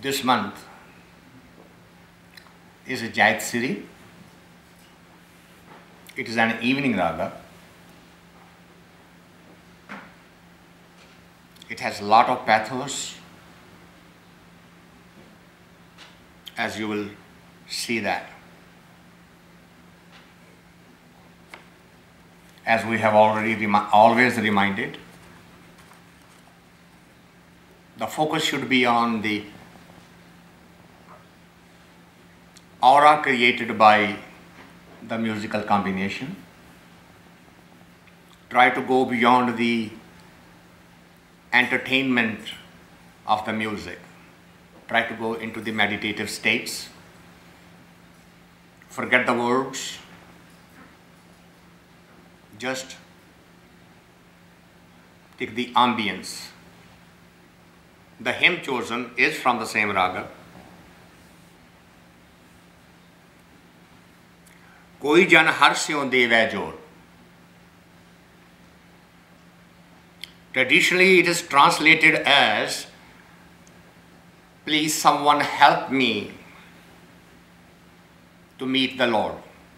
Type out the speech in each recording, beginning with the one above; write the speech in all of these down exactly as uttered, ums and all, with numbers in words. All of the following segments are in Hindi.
this month is a Jaitsiri. It is an evening raga. It has a lot of pathos, as you will see that. As we have already remi- always reminded, the focus should be on the aura created by the musical combination. Try to go beyond the entertainment of the music. Try to go into the meditative states. Forget the words. Just take the ambience. The hymn chosen is from the same raga. Koi jan harsyon deve jor. Traditionally, it is translated as, please someone help me to meet the Lord.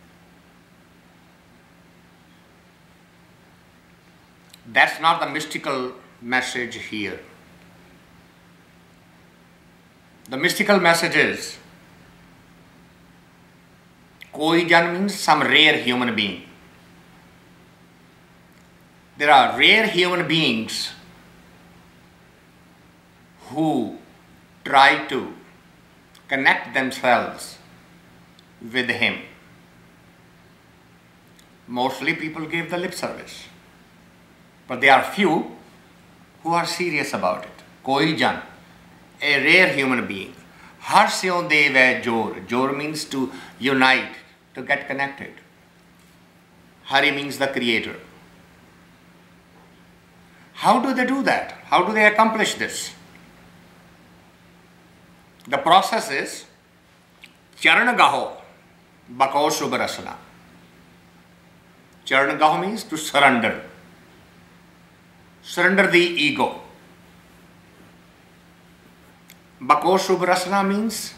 That's not the mystical message here. The mystical message is, Koi jan means some rare human being. There are rare human beings who try to connect themselves with Him. Mostly people give the lip service, but there are few who are serious about it. Koi jan, a rare human being. Harsyon deve jor. Jor means to unite, to get connected. Hari means the creator. How do they do that? How do they accomplish this? The process is Charanagaho Bako Subharasana. Charanagaho means to surrender. Surrender the ego. Bako Subharasana means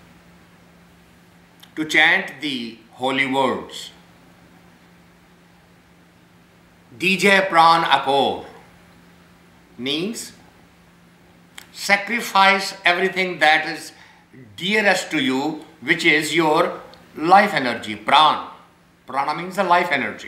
to chant the holy words. D J Pran Akor means sacrifice everything that is dearest to you, which is your life energy, pran. Prana means the life energy.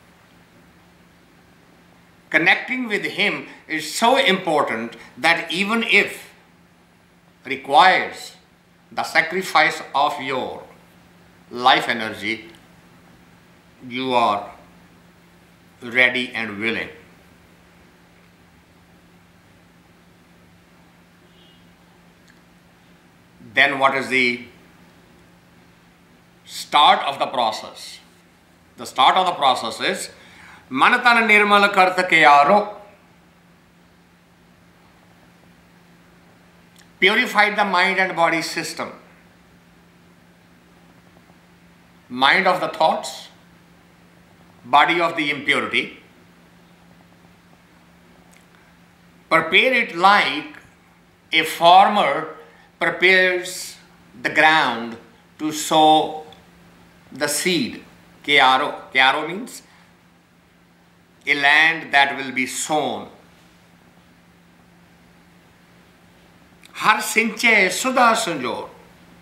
Connecting with Him is so important that even if requires the sacrifice of your life energy, you are ready and willing. Then what is the start of the process? The start of the process is Manatana nirmal karta ke aro. Purify the mind and body system. Mind of the thoughts, body of the impurity. Prepare it like a farmer prepares the ground to sow the seed. Kearo. Kearo means a land that will be sown. Har sinche sudha sanjor.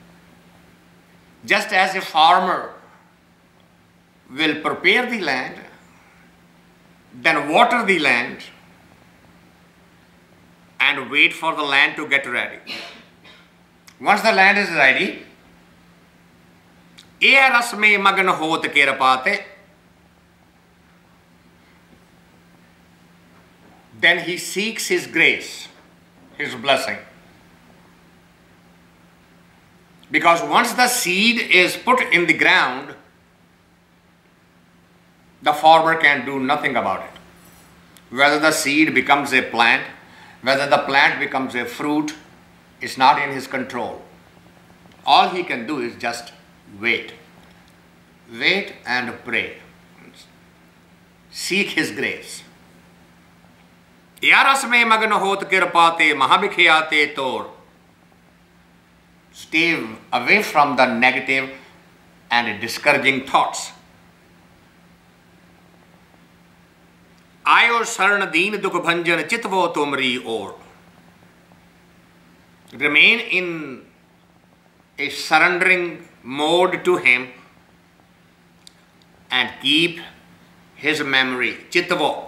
Just as a farmer will prepare the land, then water the land and wait for the land to get ready. Once the land is ready, e ras mein magn hot kerapate, then he seeks His grace, His blessing. Because once the seed is put in the ground, the farmer can do nothing about it. Whether the seed becomes a plant, whether the plant becomes a fruit, it's not in his control. All he can do is just wait. Wait and pray. Seek His grace. Yaras mein magna hot kirpate mahabhikhayate tor. stay away from the negative and discouraging thoughts. Ayo saran deen dukh bhanjan chitvo tumri or. Remain in a surrendering mode to Him and keep His memory, chitvo.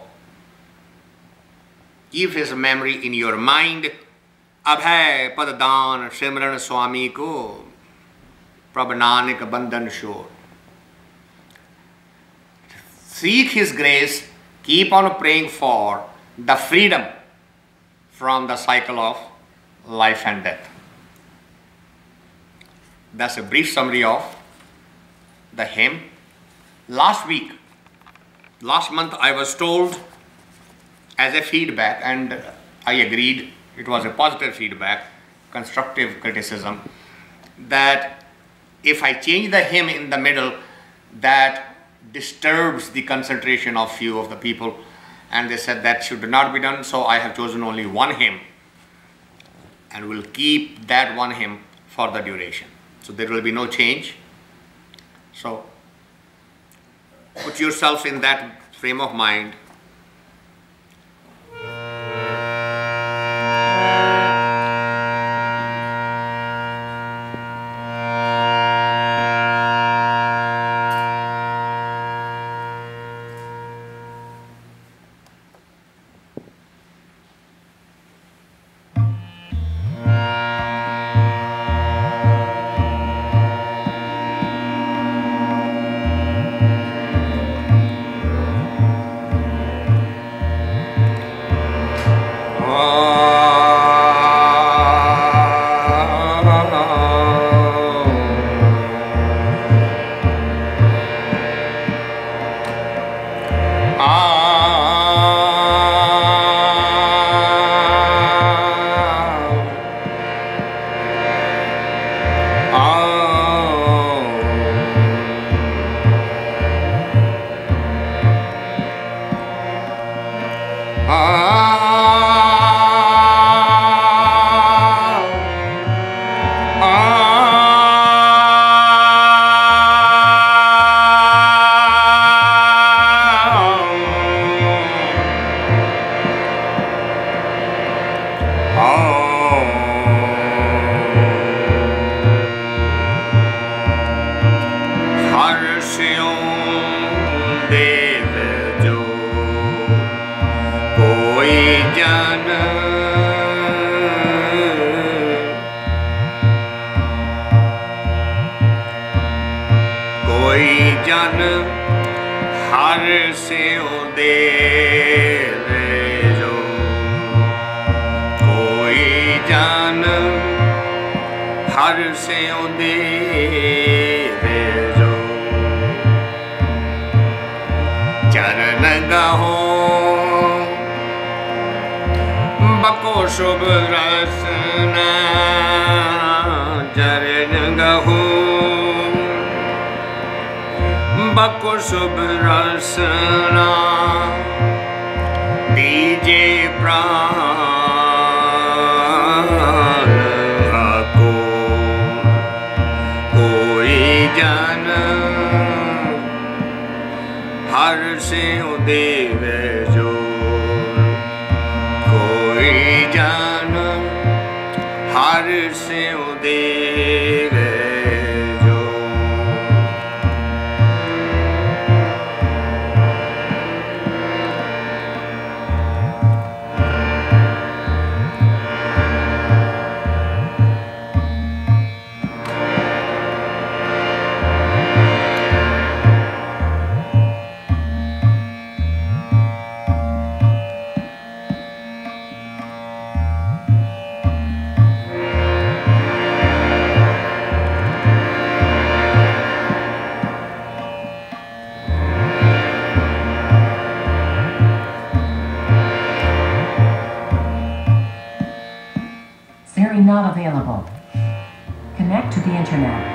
Keep His memory in your mind. Abhay Padadan Simran Swami ko Prabhu Nanak Bandhan Shore. Seek His grace. Keep on praying for the freedom from the cycle of life and death. That's a brief summary of the hymn. Last week, last month, I was told as a feedback, and I agreed, it was a positive feedback, constructive criticism, that if I change the hymn in the middle, that disturbs the concentration of few of the people, and they said that should not be done. So I have chosen only one hymn and will keep that one hymn for the duration. So there will be no change. So put yourself in that frame of mind. Not available. Connect to the internet.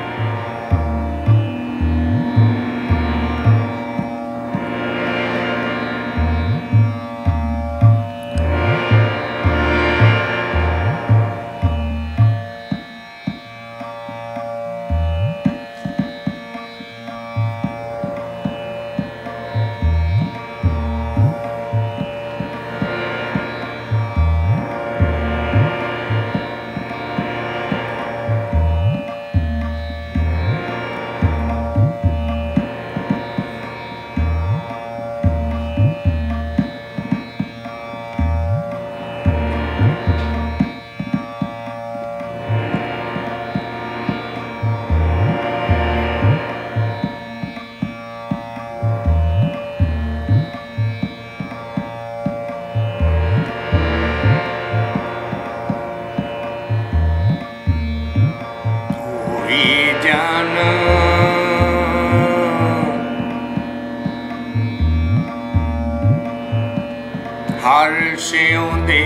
कोई जान हर सियों दे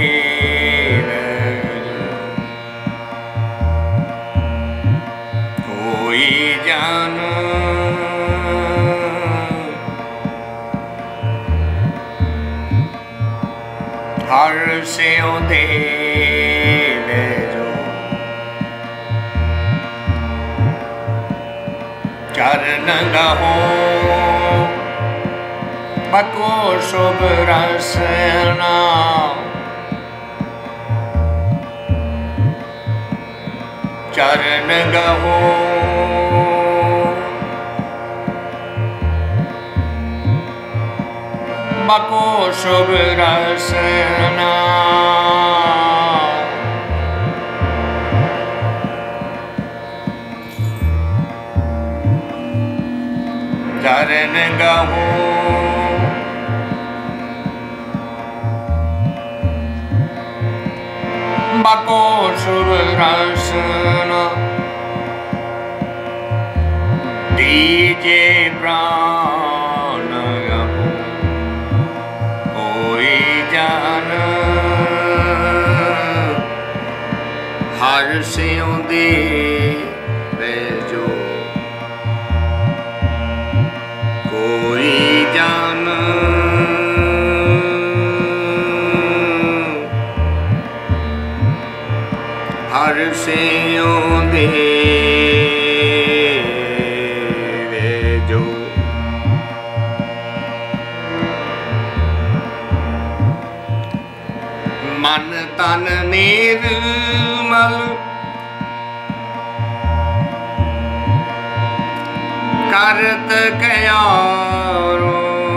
कोई जान हर सियों दे चरण गहो बको शुभ रसना चरण गहो बको शुभ रसना चरण गहो बको शुभ रसना दीजे प्राण कोई जान हर सियों दे जो कोई जान हर सियों दे जो मन तन निर्मल करत गयारो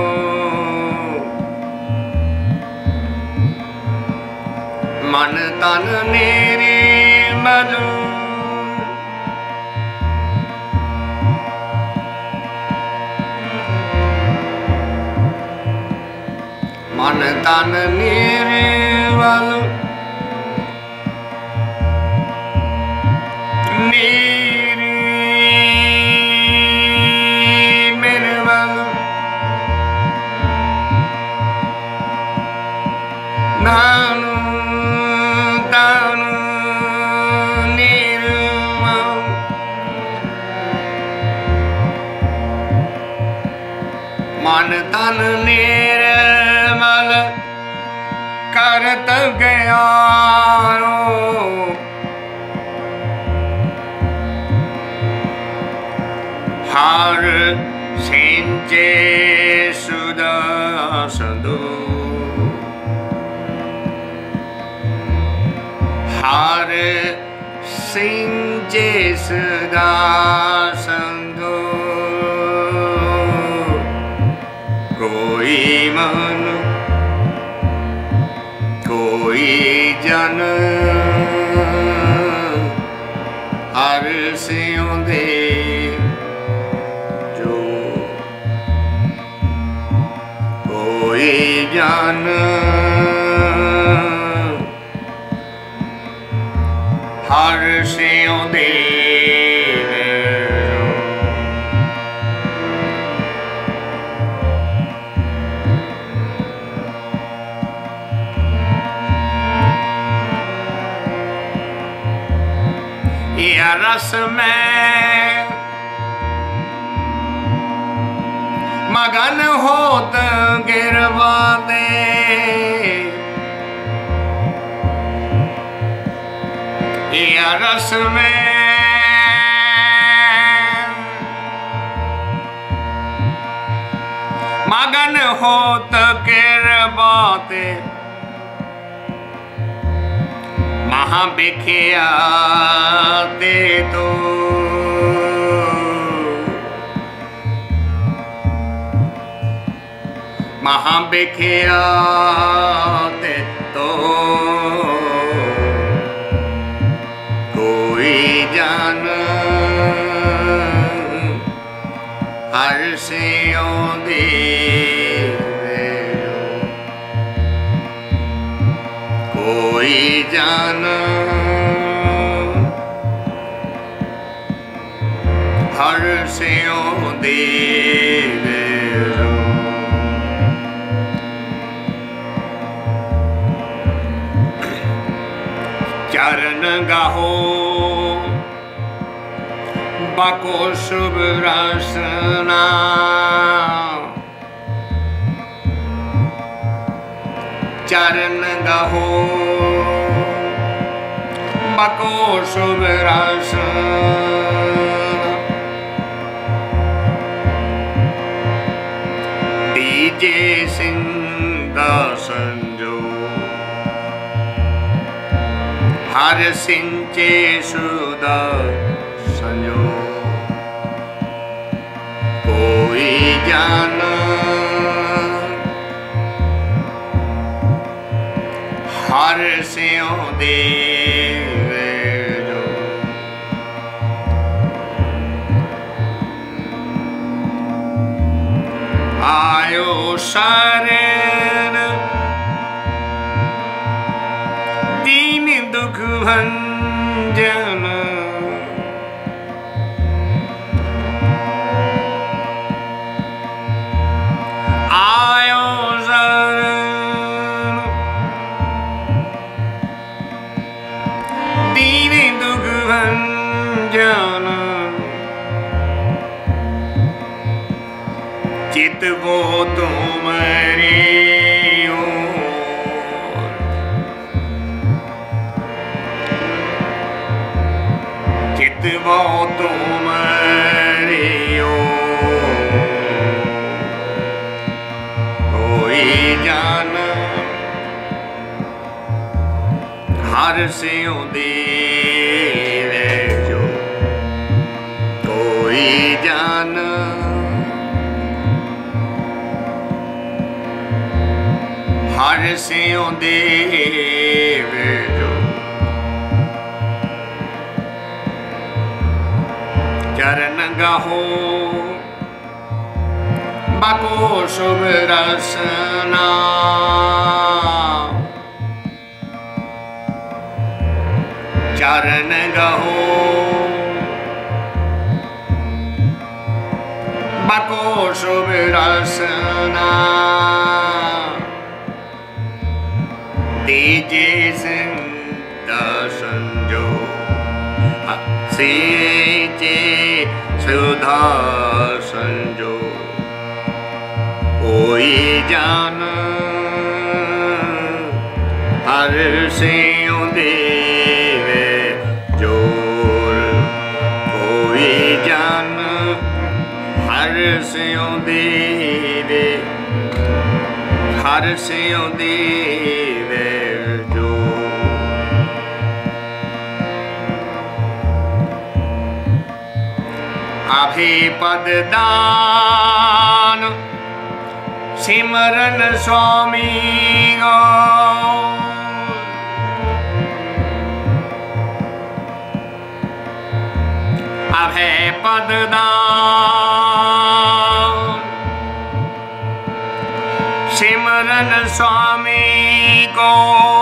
मन तन निर्मल मन तन निर्मल निर्मल नानु तानु निर्मल मन तन निर्मल करत गयारो हर सिंचे सुदा संदो हर सिंचे सुदा संदो कोई मन कोई जन हर सियों दे जो कोई जन हर सियों दे रस में मगन होत गिरवा दे या रस में मगन होत गिरवा दे महा बिखिया दे दो महा बिखिया दे दो कोई जान हर सियों दे कोई जान ਸਿਉ ਦੇਵੇ ਜੋ ਚਰਨ ਗਾਹੋ ਬਾਕੋ ਸ਼ੁਭ ਰਸਨਾ ਚਰਨ ਗਾਹੋ ਬਾਕੋ ਸ਼ੁਭ ਰਸਨਾ ਦੀਜੇ ਸਿੰਘਾ ਸੰਜੋ ਹਰ ਸਿੰਚੇ ਸੁਦਾ ਸੰਜੋ ਕੋਈ ਜਾਨ ਹਰ ਸਿਉ ਦੇਵੇ ਜੋ ਆਇਓ ਸ਼ਰਨ ਦੀਨ ਦੁਖ ਭੰਜਨ ਆਇਓ ਸ਼ਰਨ ਦੀਨ ਦੁਖ ਭੰਜਨ चित वो तुम्हारे चित वो तुम्हारे कोई जान हर सिउ देवे जो कोई जान हर सिउ देवे जो चरण गाहो बाको शुभ रसना चरण गाहो बाको शुभ रसना दीजे सिंधा संजो सींचे सुधा संजो कोई जान हर सिउ देवे जोर कोई जान हर सिउ देवे हर सिउ देवे जो अभे पद दान सिमरन स्वामी गो अभे पद दान सिमरन स्वामी को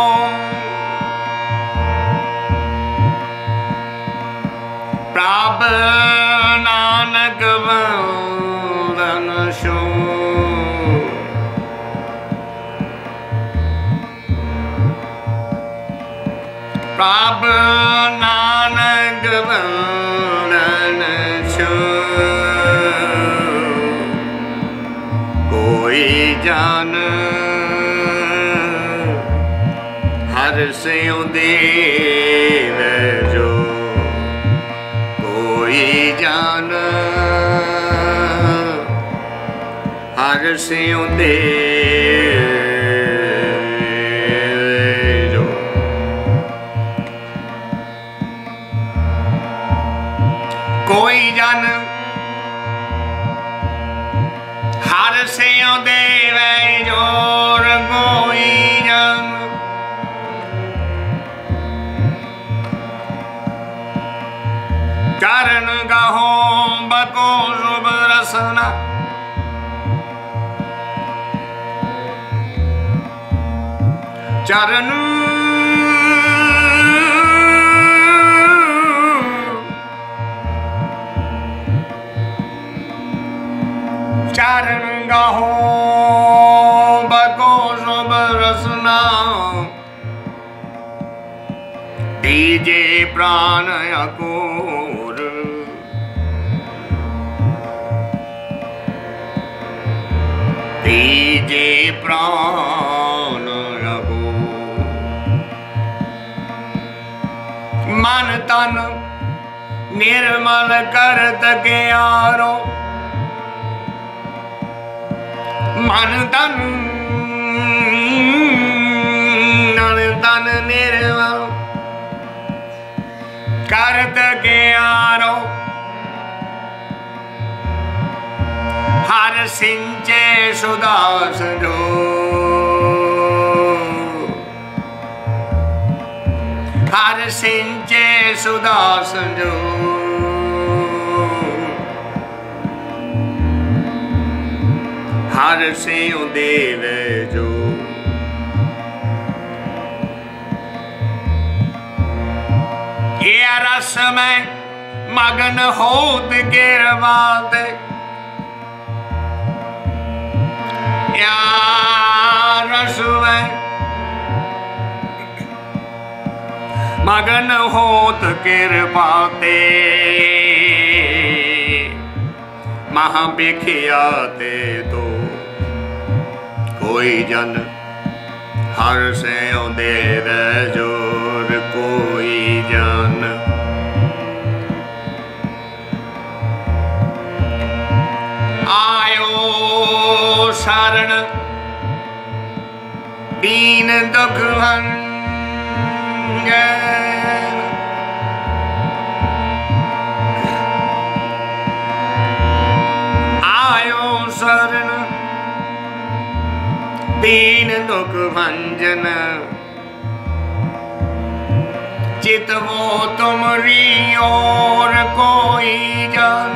प्रभ नानक वंदन सो प्रभ नानक वंदन सो कोई जान हर सिउ देवे जो कोई जान हर सिउ देवे जो कोई जान हर सिउ देवे जोर कोई जान चरण गाहो बको शुभ रसना चरण कारण गाहो बको शुभ रसना दीजे प्राण अकोर दीजे प्राण अकोर मन तन निर्मल करत ग्यारो मन तन तन निर्मल करत ग्यारो हर सिंचे सुदास जो हर सिंचे सुदास जो हर से देव जो ये रस में मगन होत गिरवाद या रस में मगन होत कृपाते महाबिख्याते तो कोई जन हर से देव जोर कोई जन आयो शरण दीन दुख भंजन आयो शरण दीन दुख भंजन चित वो तुमरी और कोई जान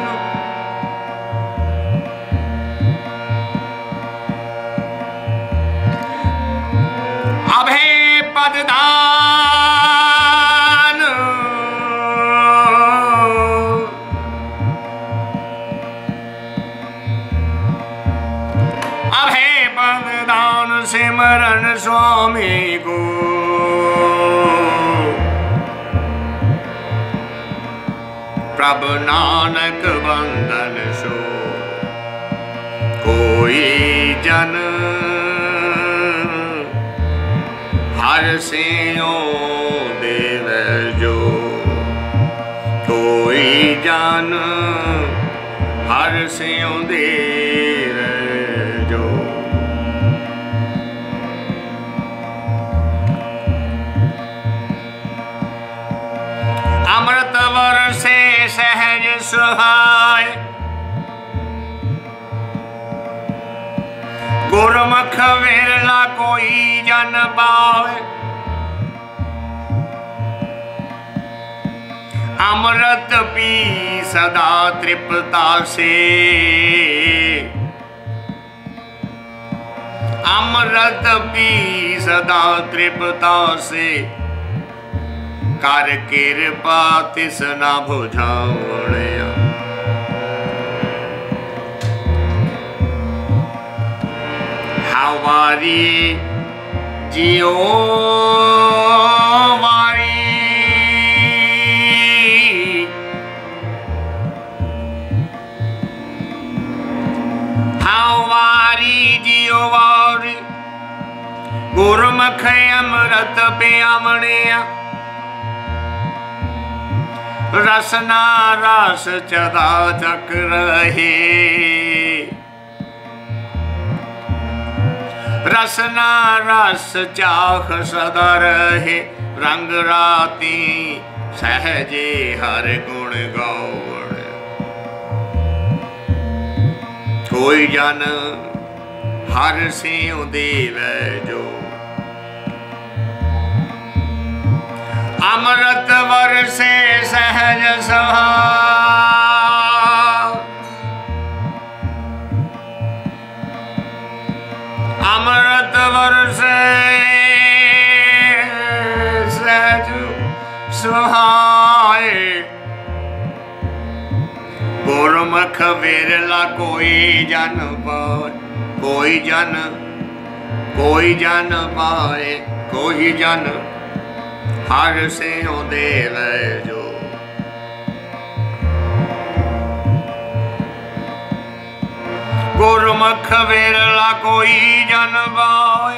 अभे पददान अभे पददान सिमरन स्वामी को प्रभु नानक बंदन सो कोई जन हर से देव जो कोई जन हर से देव जो अमृत वर्षे सहज सुहाय गुरमुख विरला कोई जन पावे अमृत पी सदा तृप्ता से अमृत पी सदा तृप्ता से कर कृपा तिस न बुझावणिया हवारी जियो वारी हवारी जियो वारी गुरमुख अमृत पियावणिया रसना रस चदा चक रहे रसना रस चाख सदा रहे रंग राती सहजे हर गुण गौण कोई जन हर सिंह देव जो अमृत वर्षे सहज स्वभाव अमृत वर्षे सहज सुहाए गुरु गुरमुख विरला कोई जन पाए, कोई जन कोई जन पाए, कोई जन हर सियों देवै जो। गुरमुख विरला कोई जन पाए,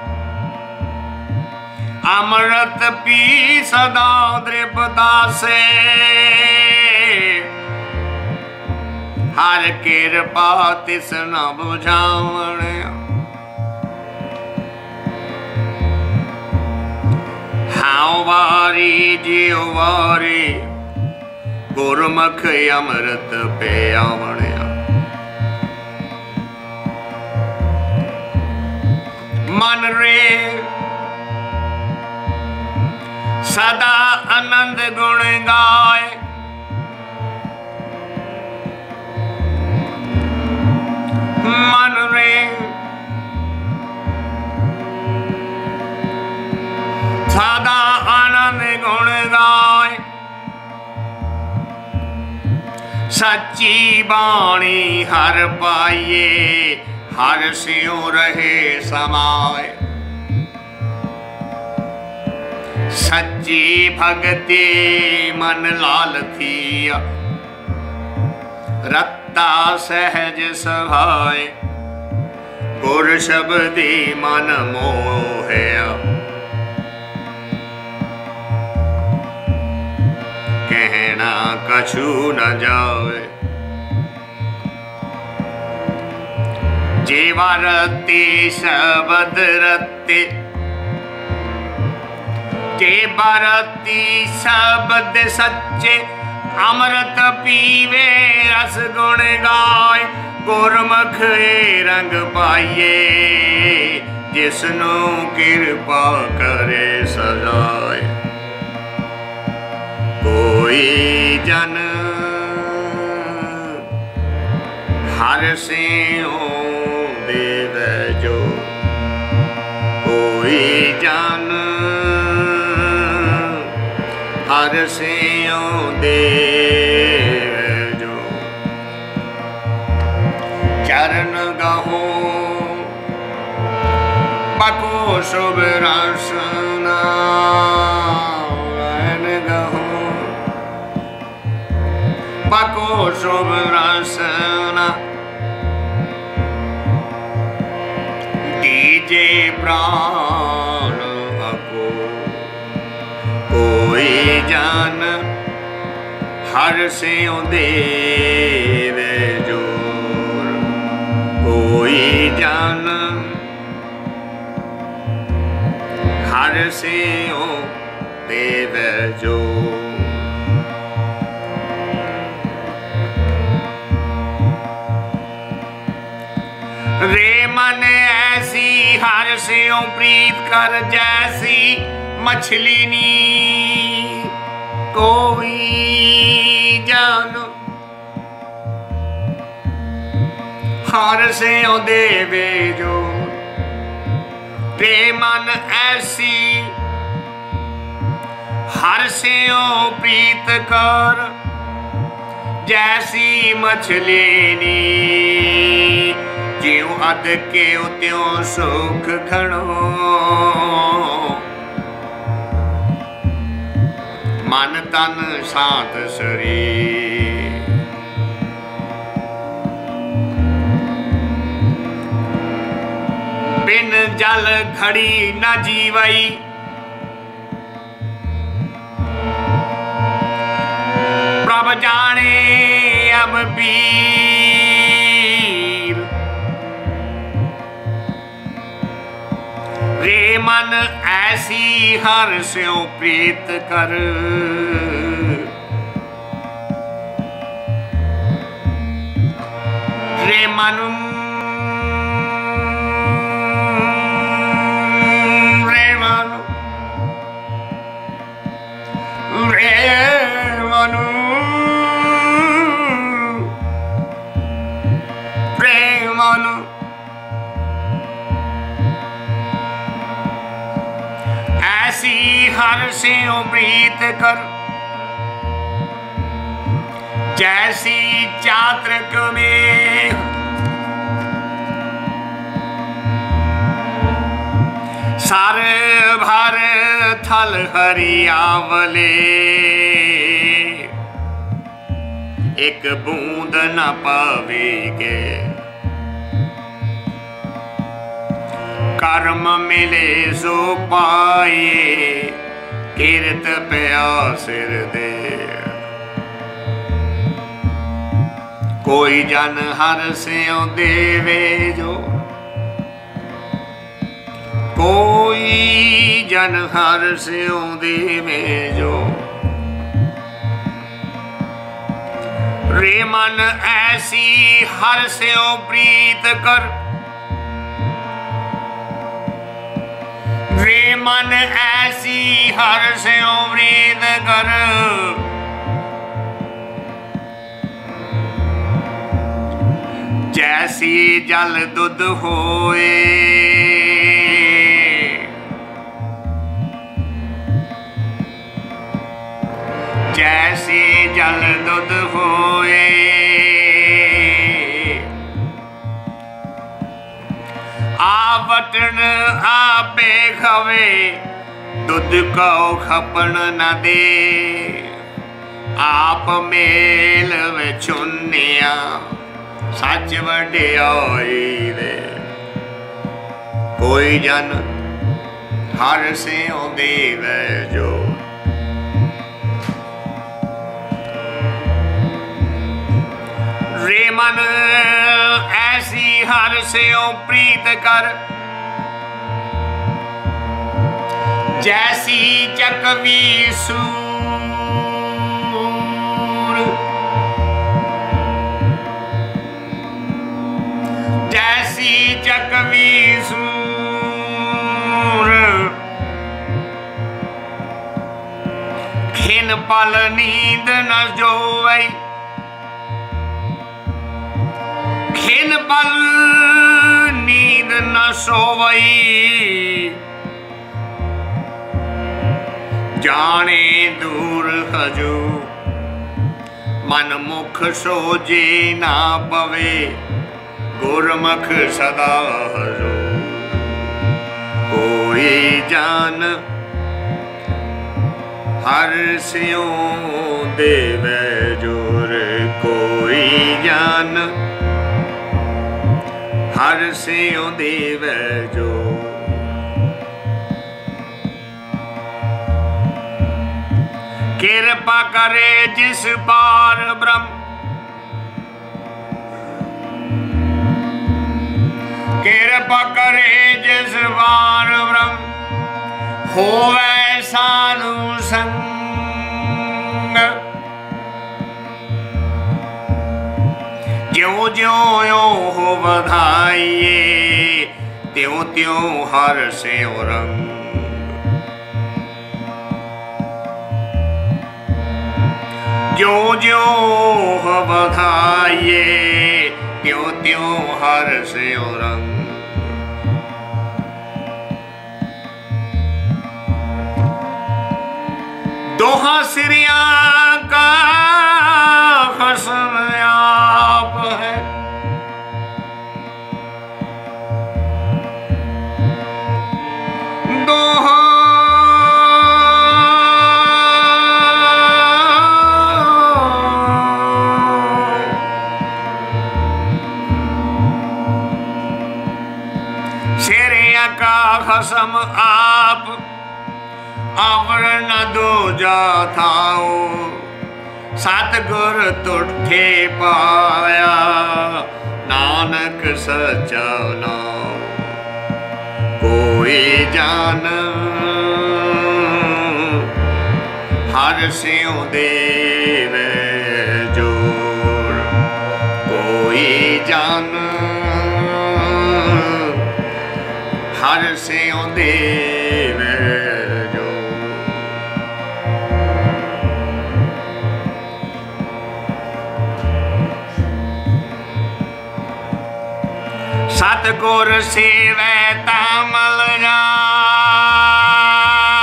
अमृत पी सदा द्रिपदासे, हर कृपा तिस न बुझावण। हाँ वारी जियो वारी गुरमुख अमृत पे आवणिया। मन रे सदा आनंद गुण गाए, मन रे सदा आनंद गुण गाए, सच्ची बाणी हर पाइए, हर सियों रहे समाए। सच्ची भगति मन लाल थिया, रत्ता सहज सभाए, गुर शब्दी मन मोहया। कहना कछु न जावे, जीवा रत्ते शब्द रत्ते, जे बरती शब्द सच्चे, अमृत पीवे रस गुण गाए। गुरमुख रंग पाइए, जिसनु कृपा करे सजाए। कोई जन हर सियों देवै जो, कोई जन हर सियों देवै जो। चरण गहो पको शुभ रसना, गहो पको शुभ रसना। दीजे प्राण को कोई जान, हर सियों देवै जोर। कोई जान हर सियों देवै जोर। रे मन ऐसी हर सियों प्रीत कर, जैसी मछली नी कोई जान। हर सियों देवे जो, रे मन ऐसी हर सियों प्रीत कर, जैसी मछली नी ज्यों अद के त्यों सुख खड़ो। मन तन शांत शरीर, बिन जल घड़ी न जीवई। प्रभ जाने अब पीर, रे मन ऐसी हर स्यों प्रीत कर। रे मन रे मन रे मन रे मन ऐसी हर स्यों प्रीत कर, जैसी चातक में सार भर थल हरियावले, एक बूंद न पावेगे कर्म मिले सो पाए, किरत पया सिर दे। कोई जन हर स्यों देवे जो, कोई जन हर स्यों देवे जो। रे मन ऐसी हर स्यों प्रीत कर, रे मन ऐसी हर स्यों प्रीत कर। जैसी जल दुध होए, जैसी जल दुध होए। आवटन आपे खवे, दुध को खपन न दे। आप मेल विचुनिया, सच वड्याई दे। कोई जन हर स्यों देवे जो, रे मन ऐसी हर स्यों प्रीत कर। जैसी चकवी सूर, जैसी चकवी सूर। खिन पल नींद न जोवै, खिन पल नींद न सोवई। जाने दूर हजू, मन मुख सोजे ना पवे। गुरमुख सदा हजू, कोई जान हर स्यों देवे जोर। कोई जान हर स्यों देवे जो। कृपा करे जिस पार ब्रह्म, कृपा करे जिस पार ब्रह्म। होवे साधु संग, ज्यों ज्यों यो हो बधाइए, त्यों त्यों हर स्यों रंग। ज्यों ज्यों हो बधाइए, त्यों त्यों हर स्यों रंग। दोहा सिरिया का खसम आप है, दोहा सिरिया का खसम आप, अवर न दो जा थाओ। सतगुर तुठे पाया, नानक सचा नाम। कोई जान हर स्यों देवे जोर। कोई जान हर स्यों देवे जो। सतगुर सेवै तामल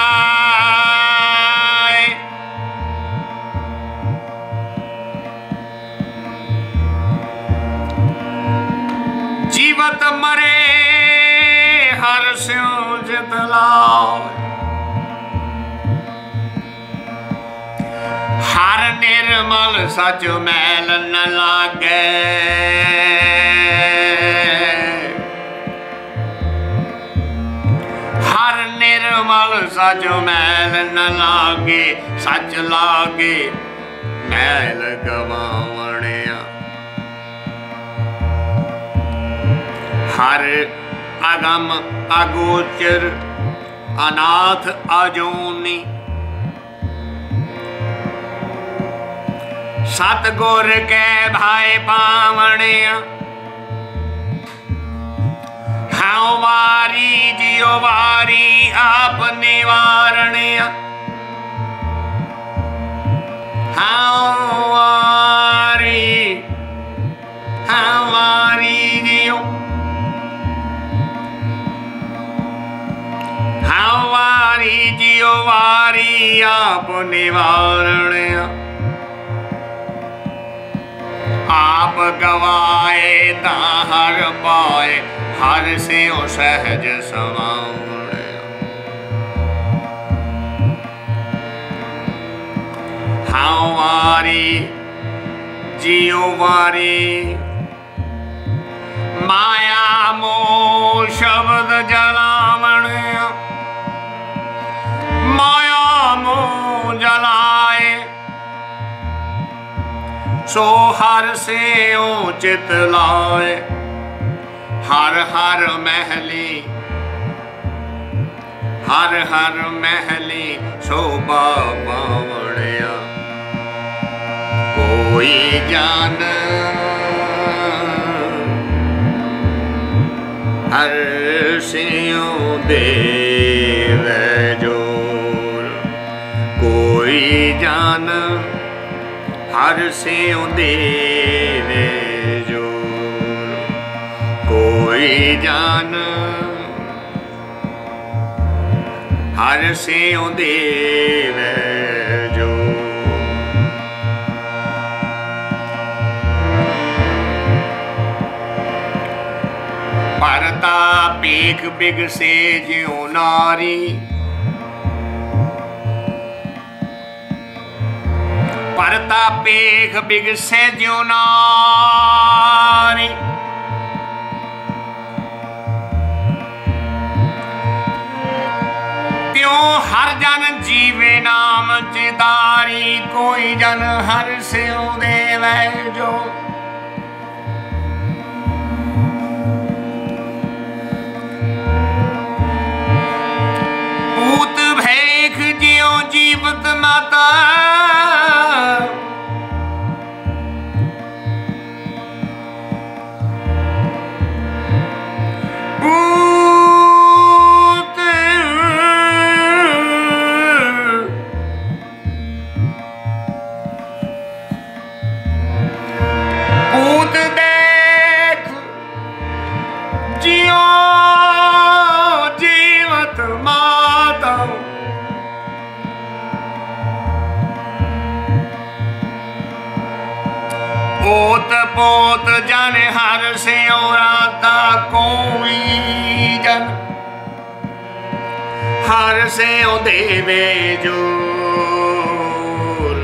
जाय, मरे हर स्यों जितलाए, हर निर्मल सच मैल न लागे, हर निर्मल सच मैल न लागे, सच लागे मैल गवावणिया। हर अगम अगोचर अनाथ अजूनी, सतगुर के भाई पावणिया। हाँ वारी जियो वारी आप निवारणिया, हाँ वारी हाँ वारी जियो, हाँ वारी जियो वारी आप निवारणिया। आप गवाए ता हर पाए, हर से सहज समावणे। हाँ वारी जियो वारी, माया मोह शब्द जलावणे, माया मोह जलाए, सो हर से चित लाए। हर हर महली हर हर महली शोभा पावणिया। कोई जान हर सियों देव जोर, कोई जान हर सियों देव जोर, कोई जान हर सियों देव जोर। परता पेख बिग से ज्यों नारी, परता पेख बिग से ज्यों नारी। त्यों हर जन जीवे नाम चितारी, कोई जन हर स्यों देवै जो। पूत भेख ज्यों जीवत माता, पूत पूत देख ज्यों जीवत माता। पोत पोत जन हर स्यों राता, कोई जन हर स्यों देवे जोर।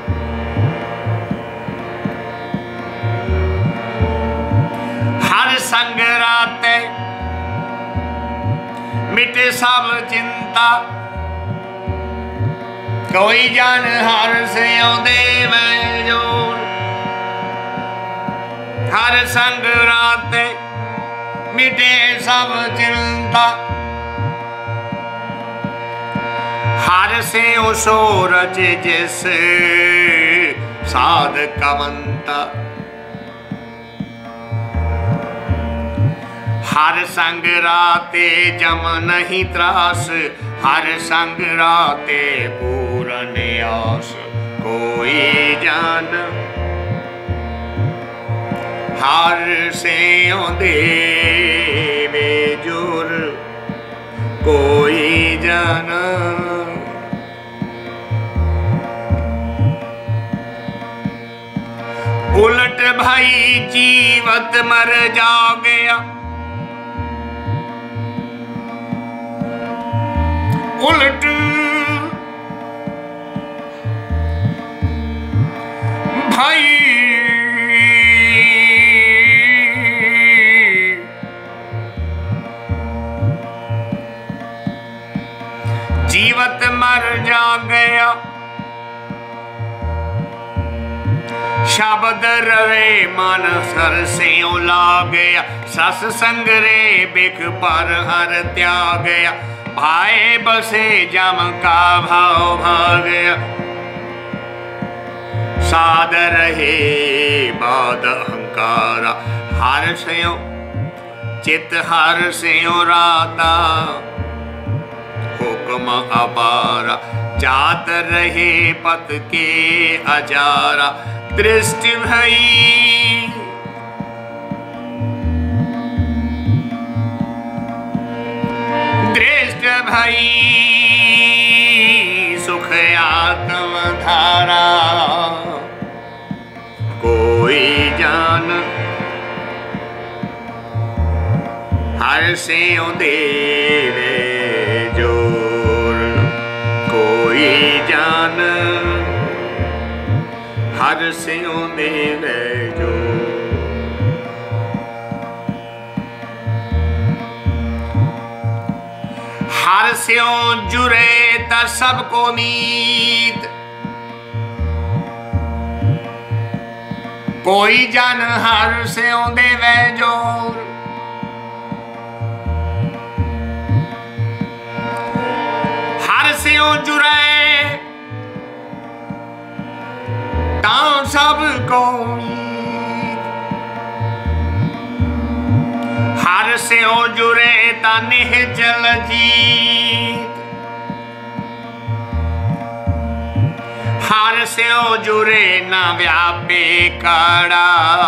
हर संग राते मिटे सब चिंता, कोई जन हर स्यों देवे जोर। हर संग राते मिटे सब चिंता, हर से सूरज जिस साध कवंता। हर संग राते जम नहीं त्रास, हर संग राते पूरन आस। कोई जान हर स्यों देवे जोर, कोई जन उलट भाई जीवत मर जा गया। उलट भाई जीवत मर जा गया शब्द रवे मन सर से ला गया सस संग रे बिख पर हर त्याग गया भाई बसे जम का भाव भाग गया साध रहे बाद अहंकारा हर स्यो चित हर स्यो राता हुक्म अपारा जात रहे पत के अजारा दृष्टि भई दृष्टि भई सुख आत्म धारा कोई जान हर से देवे जोर कोई जान हर सियों देवे जो हर सियों जुरे तर सबको मीत कोई जन हर सियों देवे जोर हर सियों जुरे तां सबको हर से ओ जुरे तानिह जल जीत हर से ओ जुरे ना व्यापे कड़ा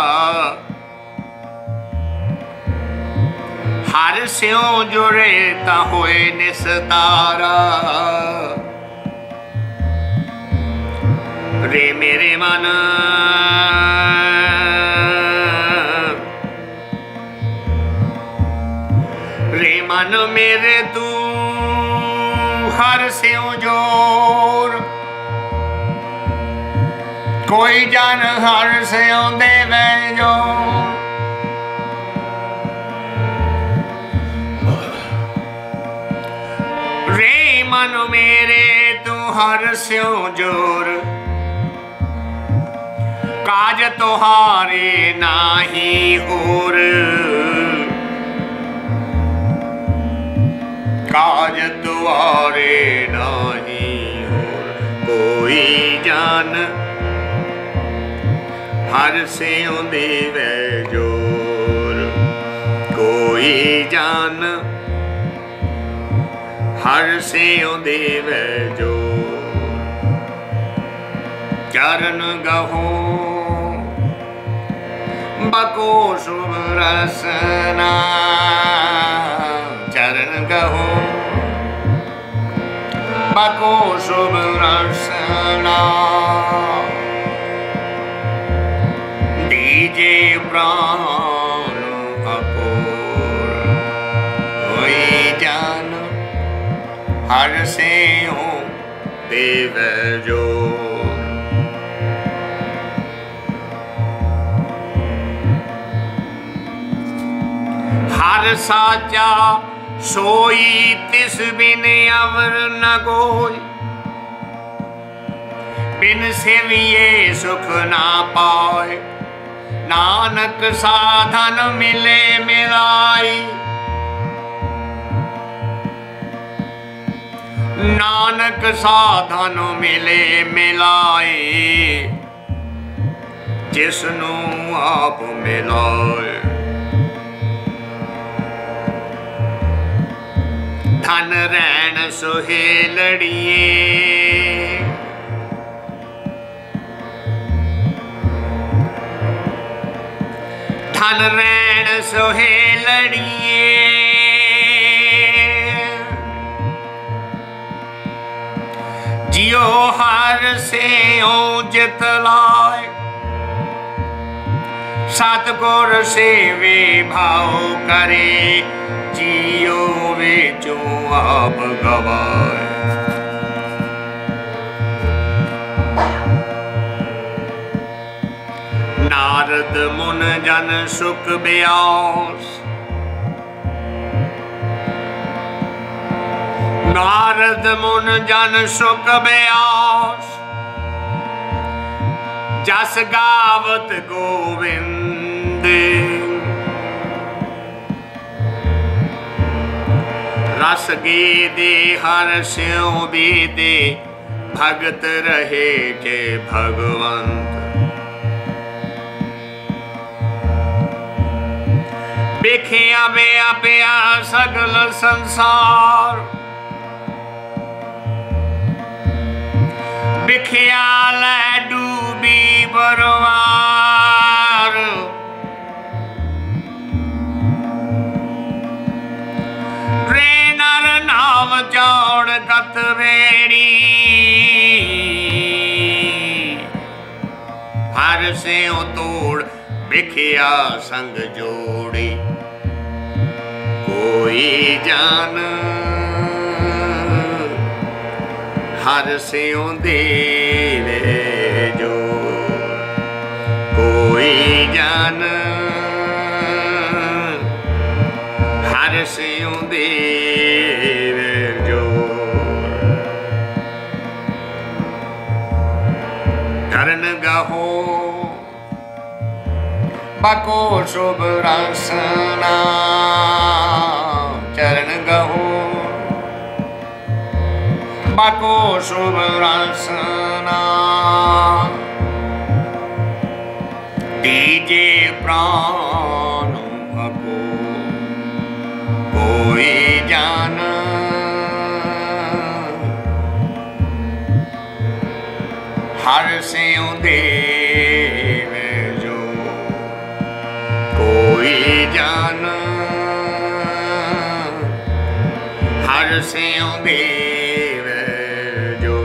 हर से ओ जुरे ता होए निस्तारा रे मेरे मन रे मन मेरे तू हर से जोर कोई जान हर से देवे जो रे मन मेरे तू हर से जोर काज तोहारे नाही और काज तुम्हारे नाही और कोई जान हर से देवे जोर कोई जान हर से देवे जोर चरण गहो बको शुभ रसना चरण गहो बको शुभ रसना दीजे प्राण अपूर कोई जान हर से हो देव जो हर साचा सोई तिस बिन अवर न कोई बिन सेविये सुख ना पाए नानक साधन मिले मिलाई नानक साधन मिले मिलाए जिसनू आप मिलाए धन रैन सुहेलड़िए धन रैन सुहेलड़िए जियो हर से ओ जितलाए सतगुर सेवे भाव करे जियो विचों आप गवाए। नारद मुन जन सुख ब्यास, नारद मुन जन सुख ब्यास, जस गावत गोविंद। रस गेदे हर स्यों बेदे, भगत रहे के भगवंत। बिखिया बेया पिया सगल संसार, बिखिया लै डूबी बरवार। रे नर नाव जोड़ गत वेड़ी, हर से तोड़ बिखिया संग जोड़ी। कोई जान हर स्यों देवे जो, कोई जान हर स्यों देवे जो। करन गहो बाको शुभ रसना, चरण गहो बाको शुभ रसना। दीजे प्राण को कोई जान, हर स्यों देवे जो। कोई जान हर स्यों देवे जो।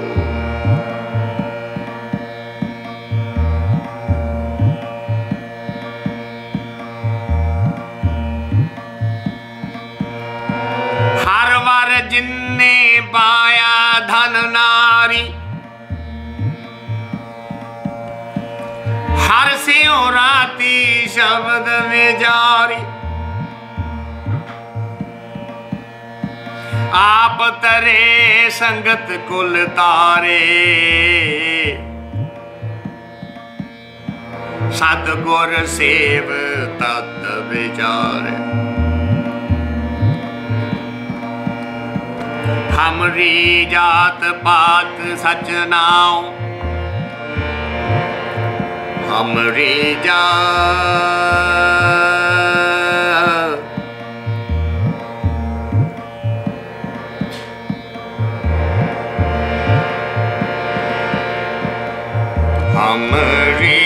हर वार जिन्ने पाया धन नारी, हर स्यों राती शब्द विचारी। आप तरे संगत कुल तारे, सतगुर सेव तत विचारे। हमरी जात पात सच नाव, हमरी जात हमरी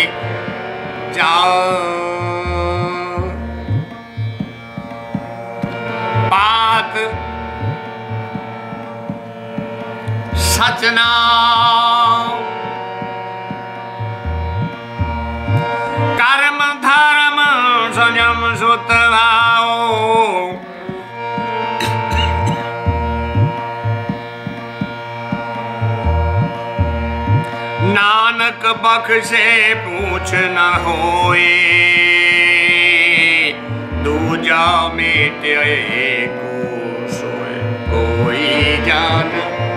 जात पात सच नाम। कर्म धर्म संयम सुत भाव, नानक बख्शे पूछ न होए। दूजा मेटे को सोए कोई जान,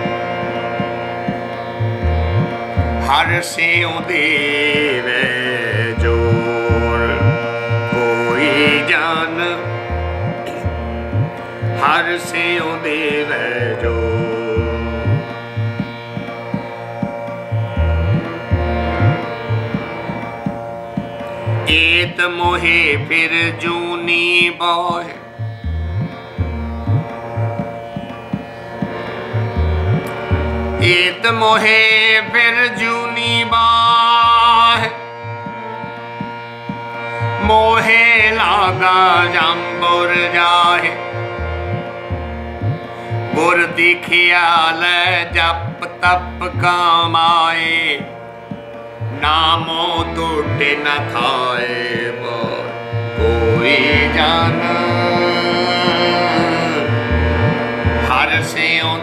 हर स्यों देवे जोर। कोई जान हर स्यों देवे जोर। एत मोहे फिर जूनी बोहे, एत मोहे फिर जूनी बाह। मोहे लागा जम्बुर जाहे, गुर दिखिया ले जप तप कमाए। नामो टूटे न खाए कोई जान,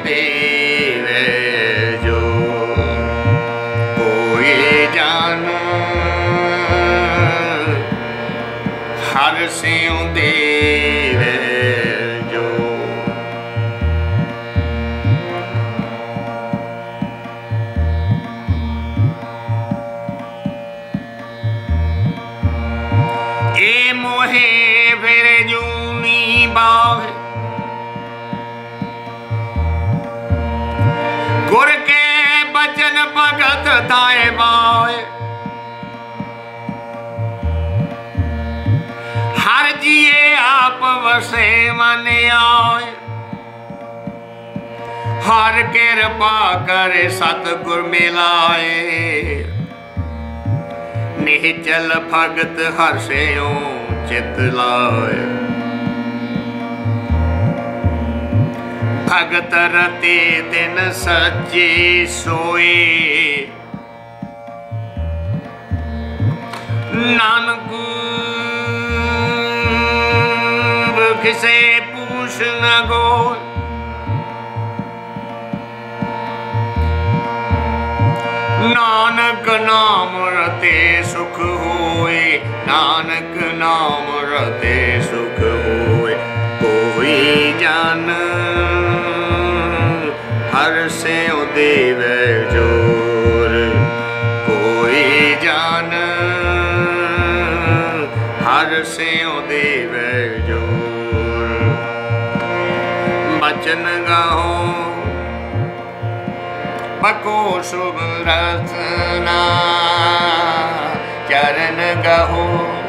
देवे जो कोई जान हर सियों देवे जो। ए मोहे फिर जूनी बावे गुर के बचन भगत थाए बावे हर जिए आप वसे मन आए हर कृपा करे सतगुर मिलाए निश्चल भगत हर सेओ चित लाए भगत रते दिन सच्चे सोए नानक किसे पूछ न गो नानक नाम रते सुख होए नानक नाम रते सुख होए कोई जान हर सियों देवे जोर कोई जान हर सियों देवे जोर बचन गाओ बको शुभ रचना चरण गहो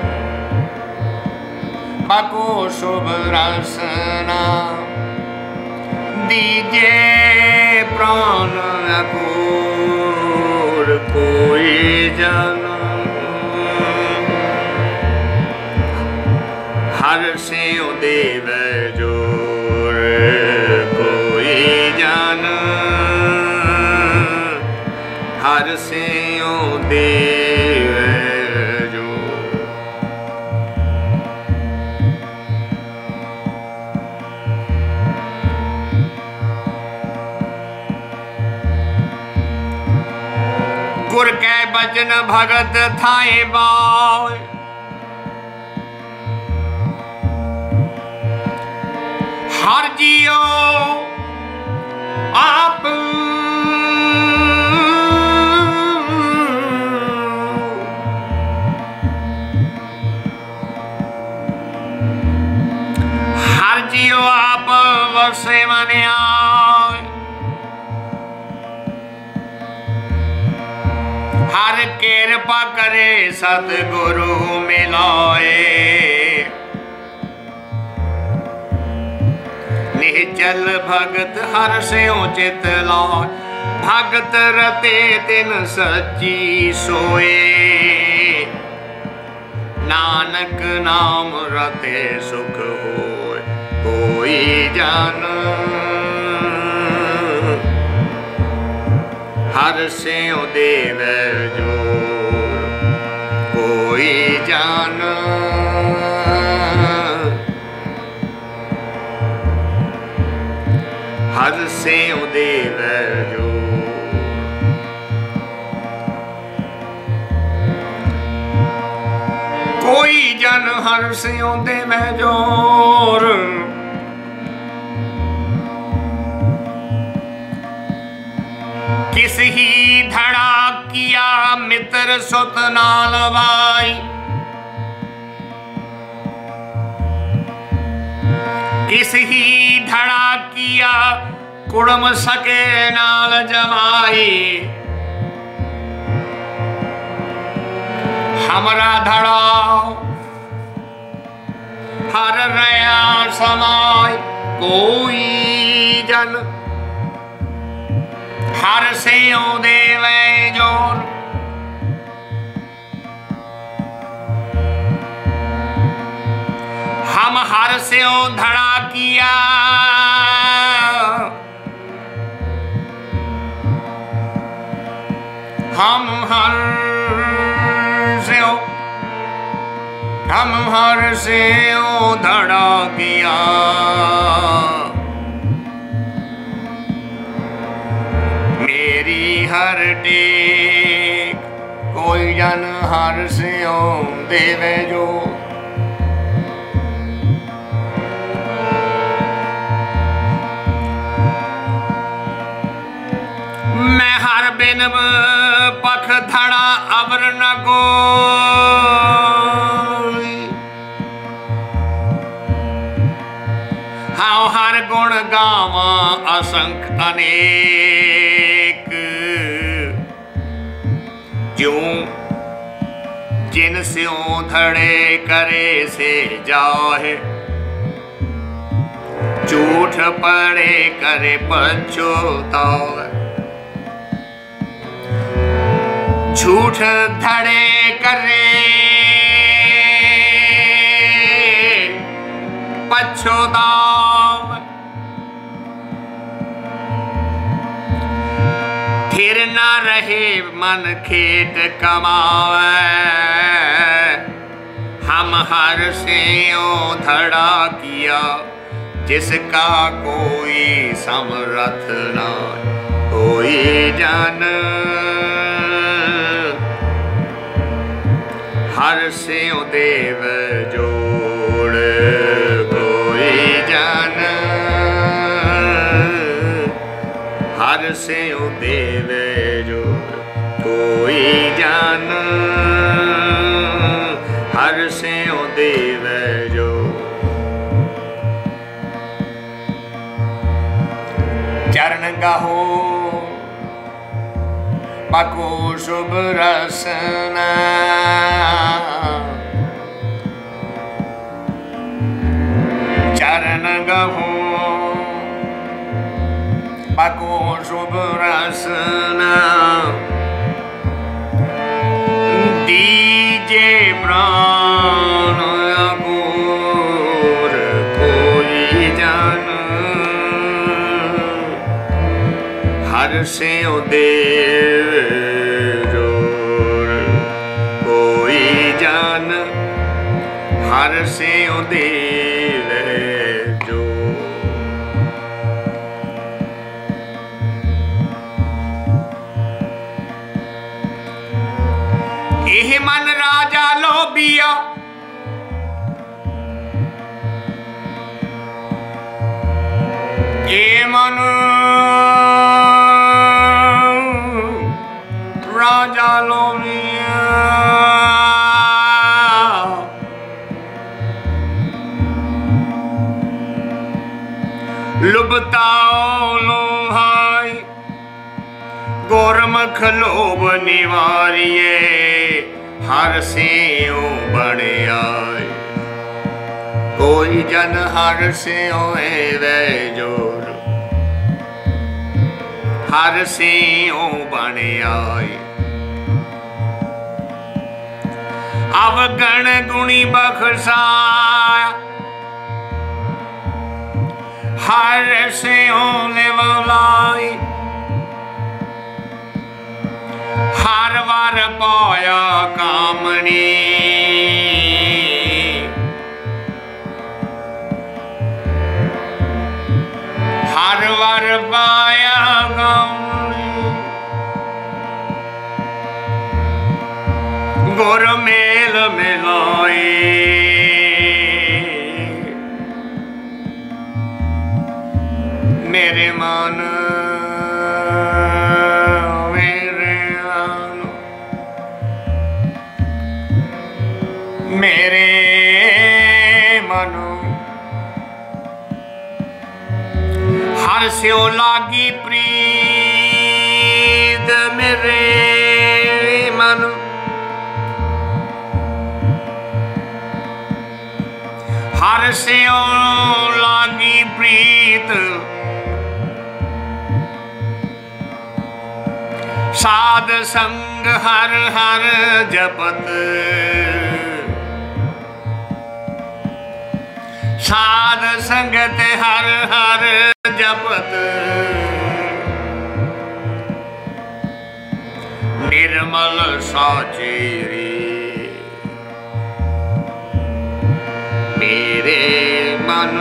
बको शुभ रचना दीजे प्राण अघोर कोई जन हर सियों देवे जोर कोई जन हर सियों देवे जो। गुर के बचन भगत थाए बाय हर जियो आप हर जियो आप वसे मन आए हर कृपा करे सतगुरु मिलाए निश्चल भगत हर सियों चित लाए भगत रते दिन सच्ची सोए नानक नाम रते सुख होए कोई जान हर सियों देवे जोर कोई जान हर सियों देवे जोर। कोई जन हर सियों देवे जोर किस ही धड़ा किया मित्र सुत नाल भाई किस ही धड़ा किया कुड़म सके नाल जमाई हमरा धड़ा हर रया समाय कोई जन हर सियों देवे जोर हम हर सियों धड़ा किया हम हर सियों हम हर सियों धड़ा किया जन हर स्यों देवे जो। मैं हर बिन पख धड़ा अवर न कोई, हाँ हर गुण गावा असंख अनेक। ज्यों जिन स्यों धड़े करे से जाहे, झूठ पड़े करे पछतावे। झूठ धड़े करे पछतावे, फिर न रहे मन खेत कमावे। हम हर स्यों धड़ा किया, जिसका कोई समरथ न कोई जन। हर स्यों देव जोड़ कोई जन, हर स्यों देव जोड़ कोई जन, हर स्यों देव जोड़। चरण गाहो पको शुभ रसना, चरण गहो पको शुभ रसना। दीजे प्राण अघोर कोई जन, हर स्यों देव जोड़ कोई जन, हर स्यों देव जोड़। एह मन राजा लोभिया, ए मन राजा लोभिया। लुभताओ लोभाई गोरमख लोभ निवारिये, हर स्यों बड़े आए कोई जन, हर स्यों वे जोर। हर स्यों बड़े आए अवगण गुणी बख्शाया, हर स्यों लेवलाई। हर वार पाया कामनी, हर वार पाया कामनी। गुर मेल मिलाई, मेरे मन मेरे मनो। हर स्यों लागी प्रीत मेरे मन, हर स्यों लागी प्रीत। साध संग हर हर जपत, साध संगत हर हर जपत। निर्मल साचेरी मेरे मन,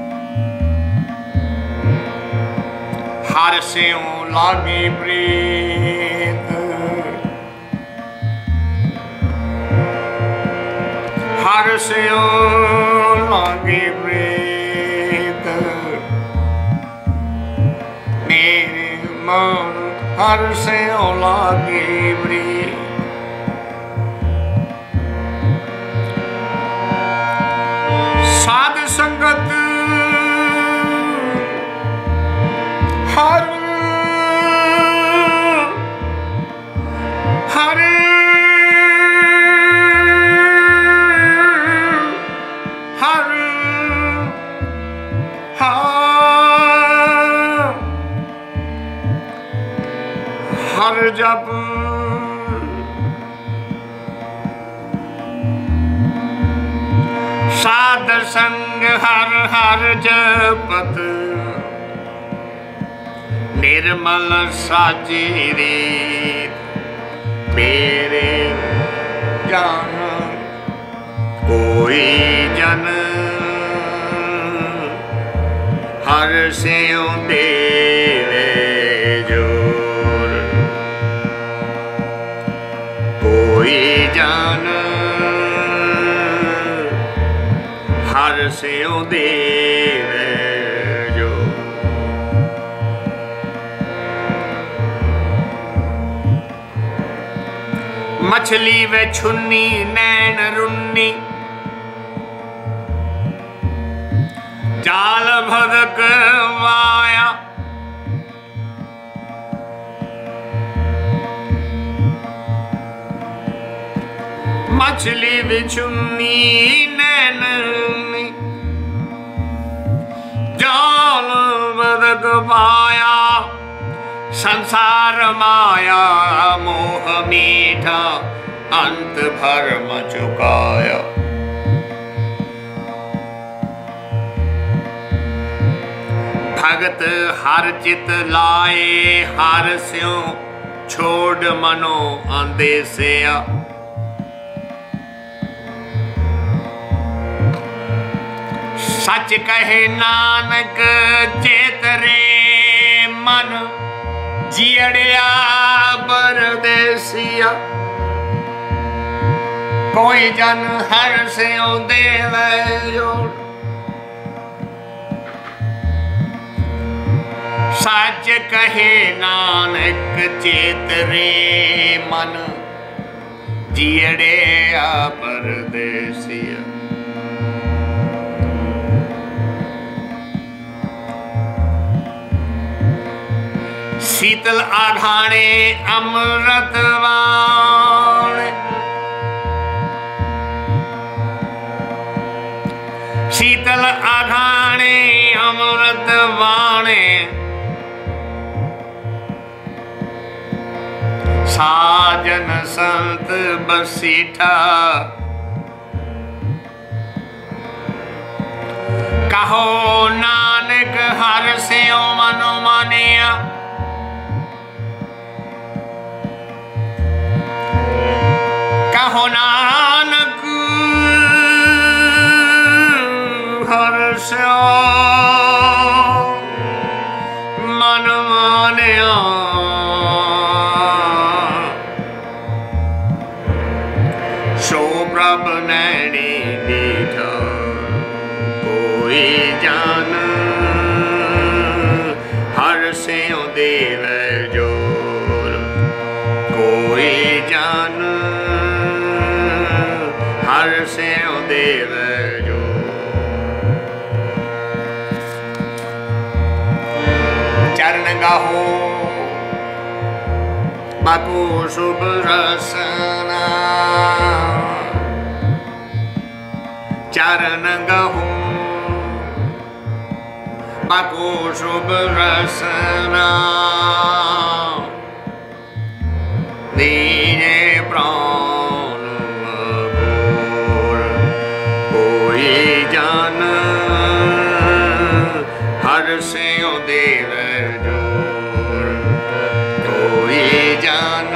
हर स्यों लागी प्रीत। हर से लागे बरी साध संगत हर हर हर हर जप साध संग हर हर जपत निर्मल साची रीत मेरे जान कोई जन हर से देवे जोर कोई जान हर से देवे जो मछली वे छुन्नी नैन रुन्नी जाल भदक माया मछली बिछुन्नी नैन जाल भदक माया संसार माया मोह मीठा अंत भरम चुकाया भगत हर चित लाए हर स्यों छोड़ मनो अंदेसिया सच कहे नानक चेतरे मन जियड़िया परदेसिया कोई जन हर स्यों देवे जोड़ सच कहे नानक चेतरे मन जियड़े परदेसिया शीतल आघाणे अमृत वाणे शीतल आघाणे अमृत वाणे साजन संत बसीठा कहो नानक हर से मनो मानिया कहो नानक हर से मन मानिया सो प्रभ नैनी दीठा कोई जान हर से देव जोर कोई जान हर से देव जो चरण गाहो बापू शुभ रसना चरण गाहो बापू शुभ रसना दीने प्राण जान हर से देव जोर कोई जान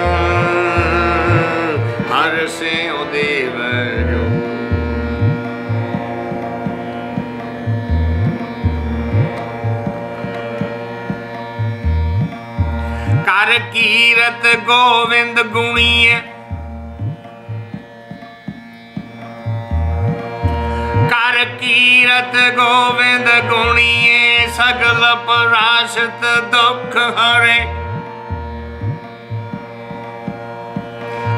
हर से देव जोर कर कीरत गोविंद गुणीय कर कीरत गोविंद गुणिये सगल पराशत दुख हरे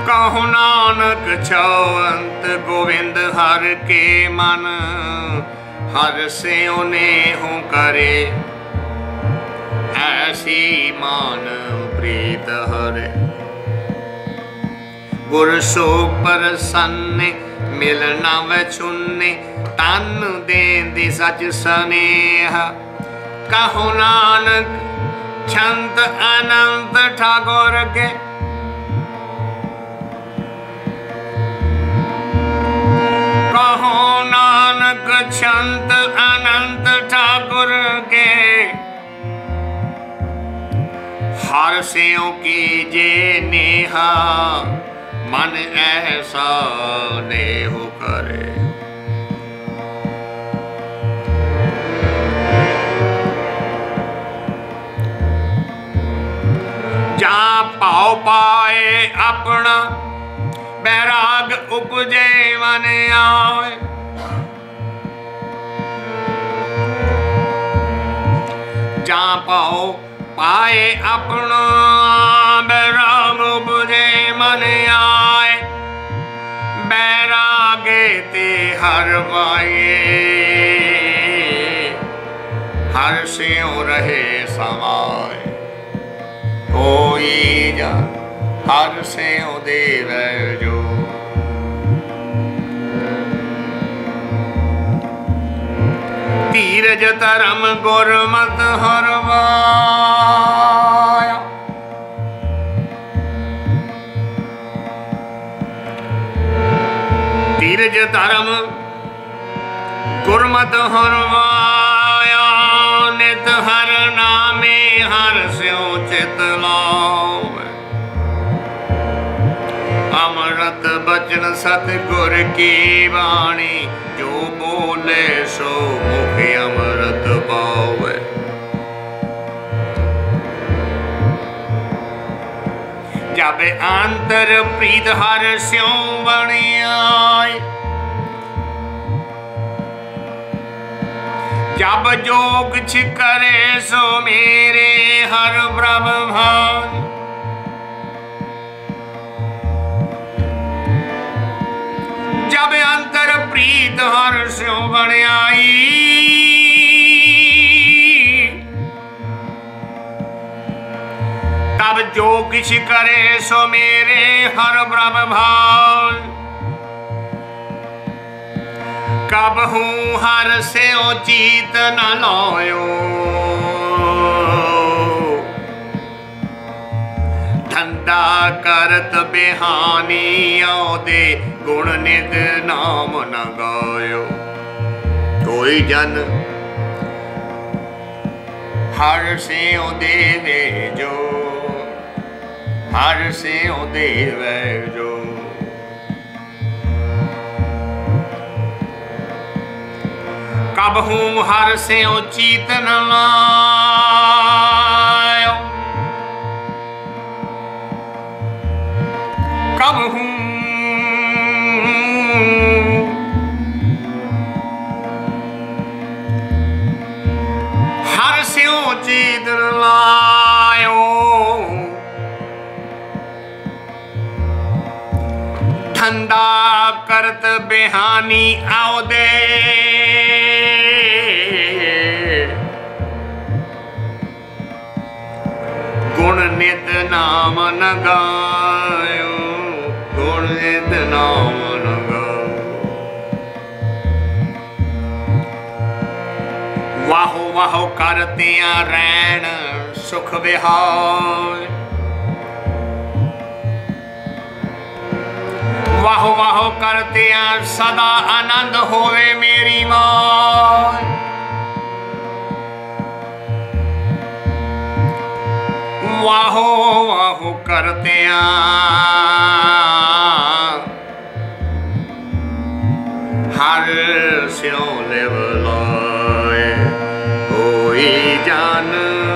कहो नानक छवंत गोविंद हर के मन, हर से उन्हें हूँ करे ऐसी मान प्रीत हरे। गुर सो प्रसन्न मिलना व चुन्ने, तन देंदी सच स्नेह। कहो नानक छंत अनंत ठाकुर के, कहो नानक छंत अनंत ठाकुर के। हर सेओ कीजे नेहा, मन ऐसा नेह करे। जा पाओ पाए अपना, बैराग उपजे मन आए। जा पाओ पाए अपना, बैराग उपजे मन आए। बैरागे ते हर वाये, हर स्यों रहे समाए। कोई जा हर स्यों देवै जो, धीरज धर्म गुरमत हरवाया। धीरज धर्म गुरमत हरवाया। नित हर नामे हर स्यों चित लावे। अमृत बचन सतगुर की वाणी, जो बोले सो मुख अमृत पावे। जब अंतर प्रीत हर स्यों बनी आए। जब जो कुछ करे सो मेरे हर प्रभ भाई। जब अंतर प्रीत हर स्यों बन आई। तब जो किछ करे सो मेरे हर ब्रह्म भाव। कब हूँ हर से चित न लायो। धंधा करत बेहानी दे गुण नित नाम न गायो। कोई जन हर से देवे जो, हर से देवे जो। कब हूँ हर से चित न लायो। कब हूँ हर से चित न लायो। धंधा करत बेहानी आओ दे। गुण नित नाम न गायो। गुण नित नाम न गायो। वाहो वाहो करतियां रैन सुख विहार। वाहो वाहो करतियां सदा आनंद होवे मेरी मां। वाहो वाहो करतियां हर स्यों लिव लाए। कोई जन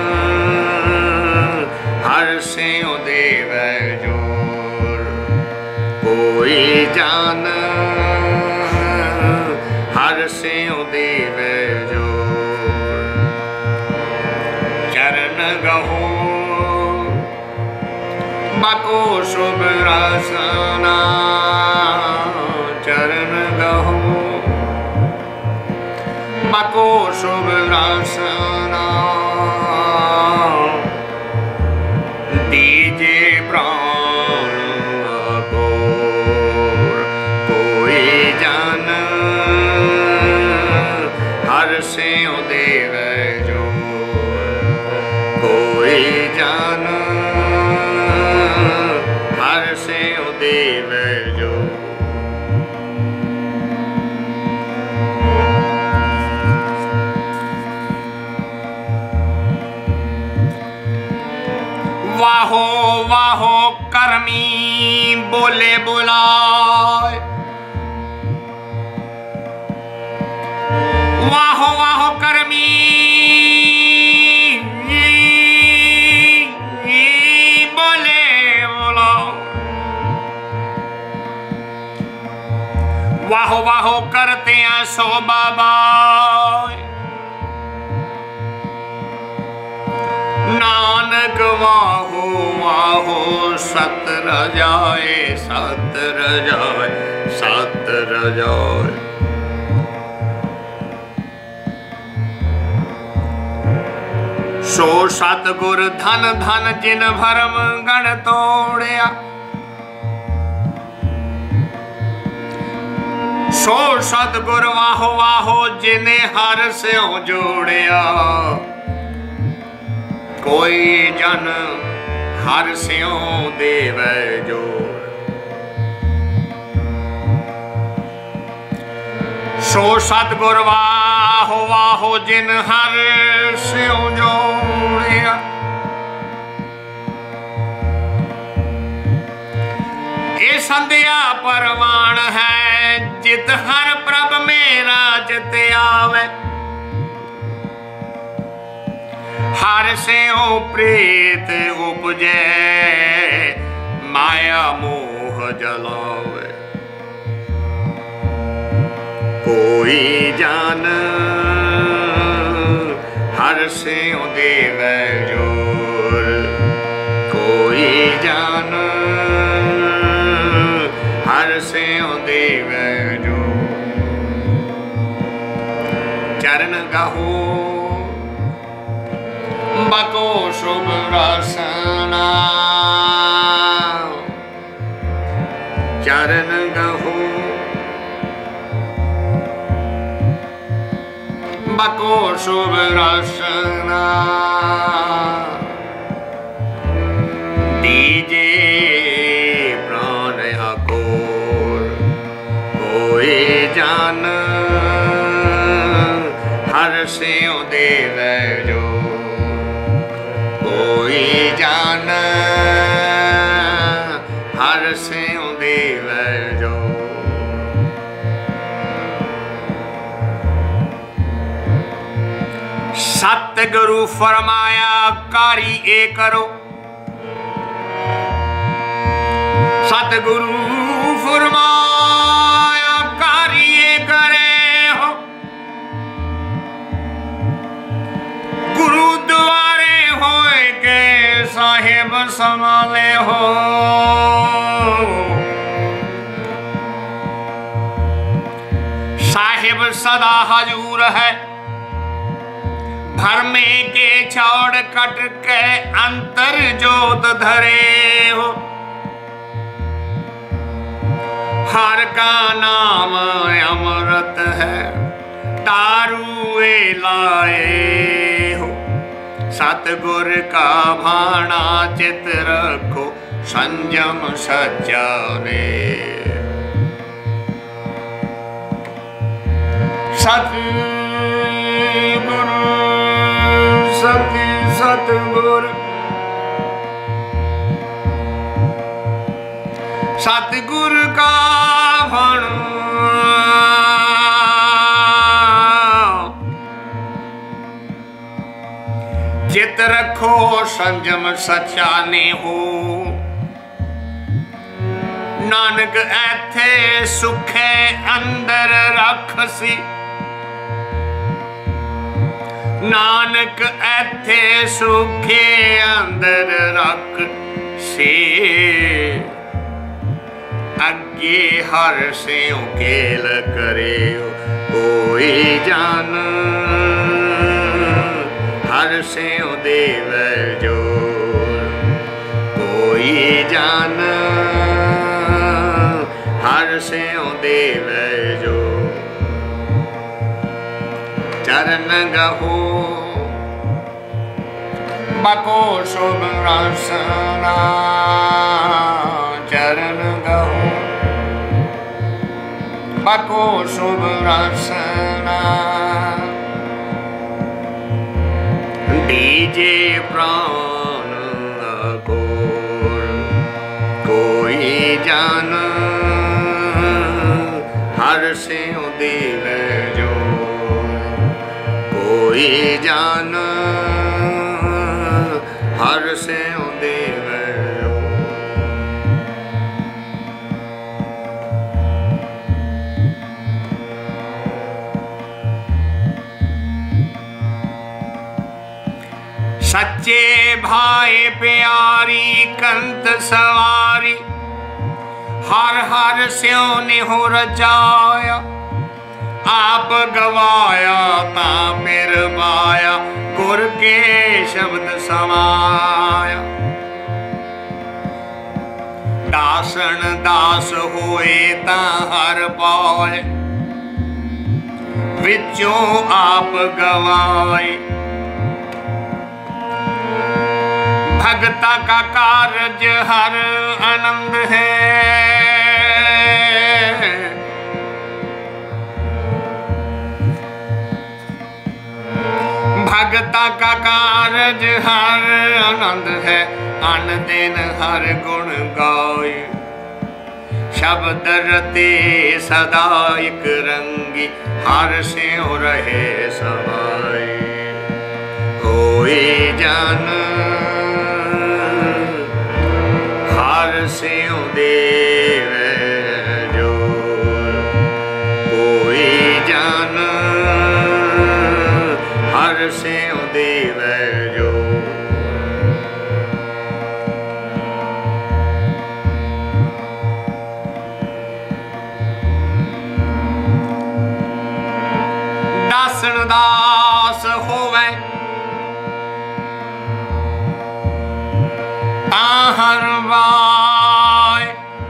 हर स्यों देवै जोर। कोई जन हर स्यों देवै जोर। चरण गहो बाको शुभ रसना चरण गहो, बाको शुभ रसना दीजे प्राण को कोई जन हर से देव जो, कोई जन हर से देव जो। वाहो वाहो कर्मी बोले बुलाए, वाहो वाहो कर्मी बोले बुलाओ, वाहो वाहो करते हैं सो बाबा, नानक वाहो वाहो सत रजाए, सत रजाए, सत रजाए। सो सतगुर धन धन जिन भरम गण तोड़िया, सो सतगुर वाहो वाहो जिने हर से जोड़िया, कोई जन हर स्यों देव जो। सो सतगुर वाहो वाहो जिन हर स्यों जोड़िया, ये संध्या परवान है जित हर प्रभ मेरा जित आवे, हर से ओ प्रीत उपजे माया मोह जलावे, कोई जान हर से ओ देव जोर, कोई जान हर से ओ देव जो। चरण गाहो बाको शुभ रसना, चरण गहो बाको शुभ रसना दीजे प्राण अकोर, कोई जान हर से देव जो, कोई जान हर से देव जो। सतगुरु फरमाया कारी ए करो, सतगुरु फरमाया कारी ए करे हो, गुरु द्वारे होए के साहिब संभाले हो, साहिब सदा हजूर है, भरमे के छोड़ कट के अंतर जोत धरे हो, हर का नाम अमृत है तारुए लाए हो, सतगुर का भाना चित रखो संयम सज्जने, सतगुरु सत सतगुर सतगुर का भाना चित रखो संयम सच्चा ने हो, नानक ऐथे सुखे अंदर रख सी, नानक ऐथे सुखे अंदर रख पिछे अगे हर से खेल करे कोई जान, हर से देव जो कोई जान, हर से देव जो चरण गहो बको शुभ रसना, चरण गहो बको शुभ रसना, दीजे प्राण को कोई जान, हर से देव जो कोई जान, हर से देव जो सच्चे भाई प्यारी कंत सवारी, हर हर स्यों ने हो रचाया, आप गवाया ता फिर पाया, गुर के शब्द समाया। दासन दास होए ता हर पाए, विचों आप गवाए। भगता का कारज हर आनंद है, भगता का कारज हर आनंद है, अन दिन हर गुण गाए। शब्द रते सदा एक रंगी, हर से रहे समाए। होए जान हर से देव जो कोई जान, हर से देव जो दासन दास होवे हर बाय,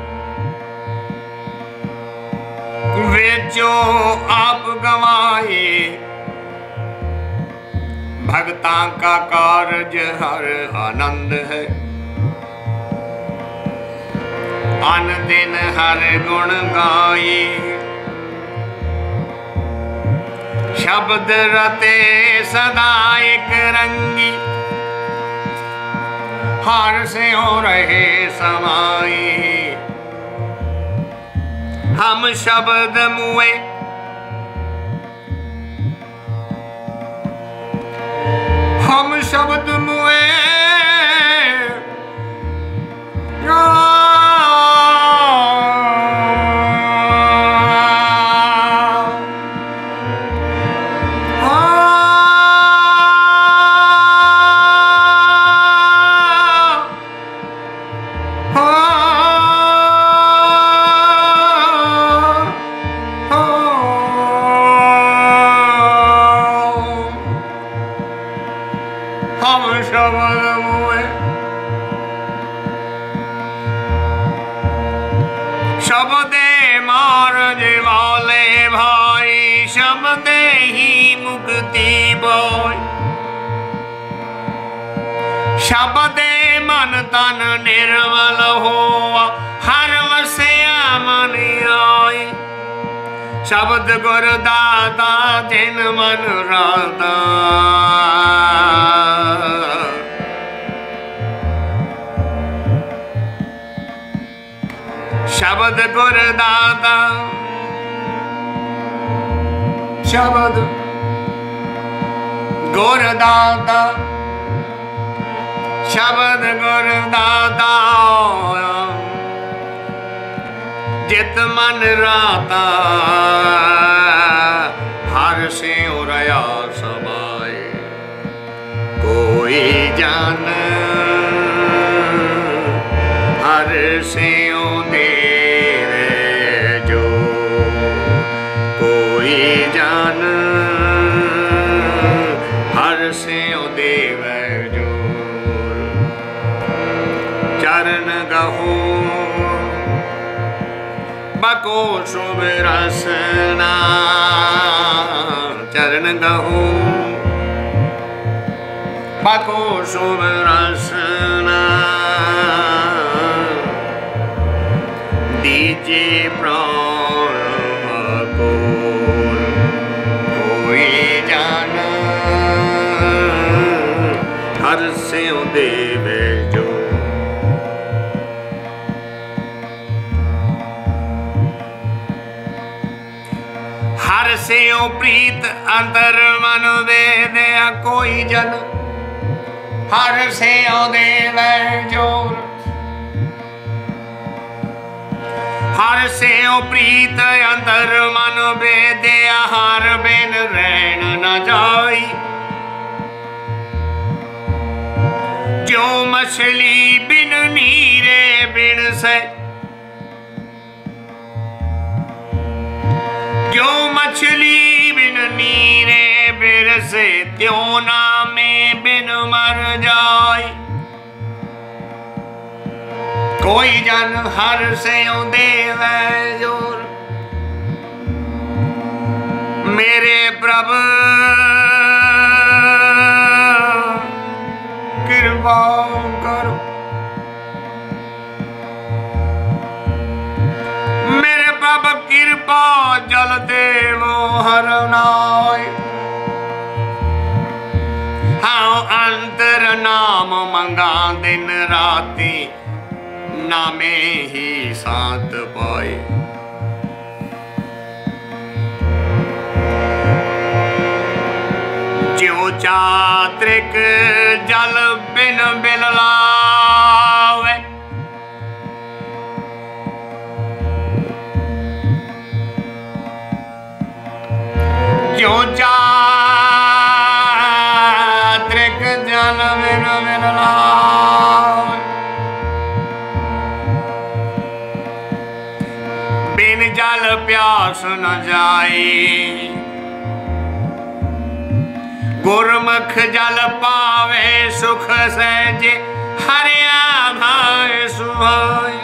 वेचो आप गवाए। भक्ता का कारज हर आनंद है, अन दिन हर गुण गाए। शब्द रते सदा एक रंगी, हर से हो रहे समाए। हम शब्द मुए हम शब्द मुए शब्दे मारज वाले भाई, शब्दे ही मुक्ति बोय। शब्दे मन तन निर्मल होवा, हर वसया मन आए। शब्द गुर दाता जिन मन राता, शब्द गुर दाता, शब्द गुर दाता, शब्द गुर दाता। जित मन राता, हर से रया समाए। कोई जान हर स्यों देवे जो कोई जन, हर स्यों देवे जो चरण गहो बको शुभ रसना, चरण गहो बको शुभ रसना, दीजे प्राण को कोई जान, हर स्यों देवे जो हर स्यों प्रीत अंतर मन वेदया कोई जन, हर स्यों देवे जोर, हर स्यों प्रीत अंतर मन वेदया हर बिन रहन न जाई, जो मछली बिन नीरे बिन से, जो मछली बिन नीरे बिन से त्यों नामे बिन मर जाए, कोई जन हर स्यों देवे जोर, मेरे प्रभु कृपा करो, मेरे प्रभु कृपा जल देवो हर नाय, हाँ अंतर नाम मंगा दिन राती, नामे ही साथ पाए, ज्यों चात्रिक जल बिन बिललावे, ज्यों चात्रिक जल बिन बिललावे, बिन जल प्यास न जाए, गुरमुख जल पावे सुख सहज, हरिया भाए सुहाए,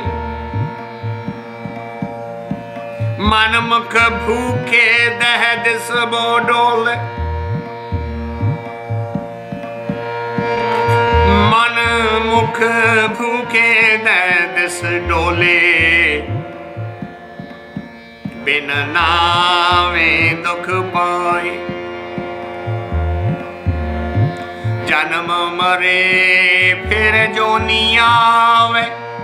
मन मुख भूखे दह दिस बोडोल, मन मुख भूखे दह दिस डोले, बिन नावे दुख पाए, जन्म मरे फिर जोनी आवे,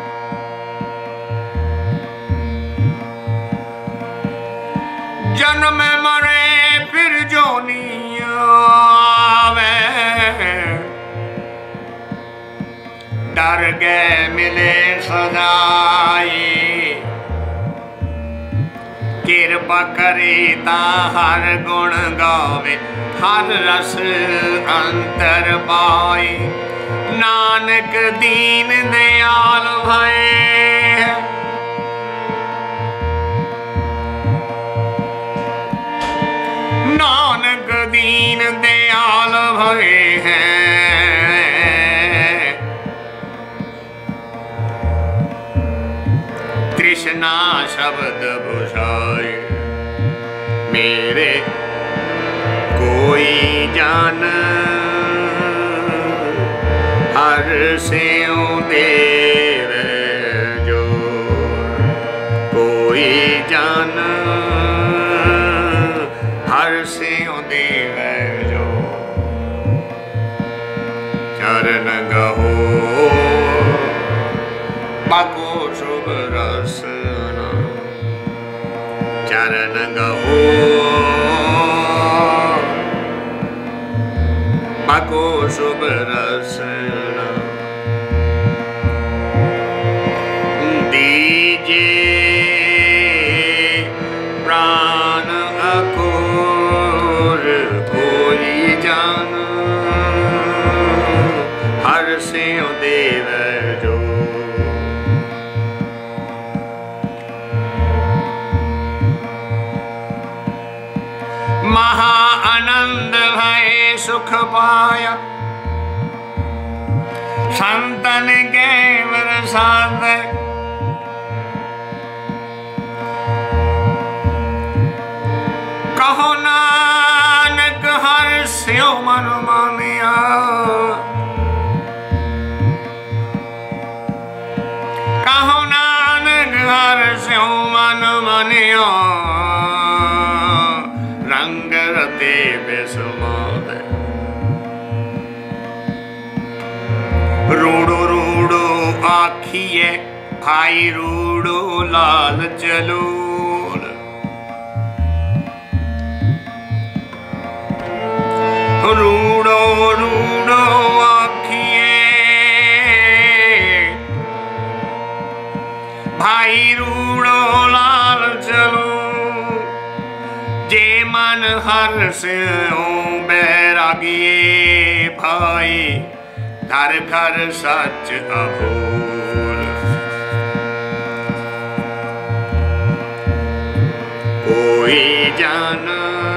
जन्म मरे फिर जोनी आवे, डर गए मिले सजाए, कृपा करे ता हर गुण गावे, हर रस अंतर पाए, नानक दीन दयाल भये, नानक दीन दयाल भये हैं, तृष्णा शब्द बुझाए, मेरे कोई जान, हर स्यों देवे जो कोई जान, हर स्यों देवे जो चरण गहो बाको शुभ रसना, चरण गहो बाको शुभ रसना, दीजे प्राण अकोर कोई जान, हर स्यों देवे जो पाया। संतन के बरसात कहो नानक हर स्यो मन मानिया। कहो नानक हर स्यो मन मानिया। रंग रते बेसुमाद रूड़ो रूड़ो आखिए भाई रूड़ो लाल चलो। रूड़ो रूड़ो आखिए भाई रूड़ो लाल चलो। जे मन हर से बैरागिए भाई घर घर सच अभूल। कोई जन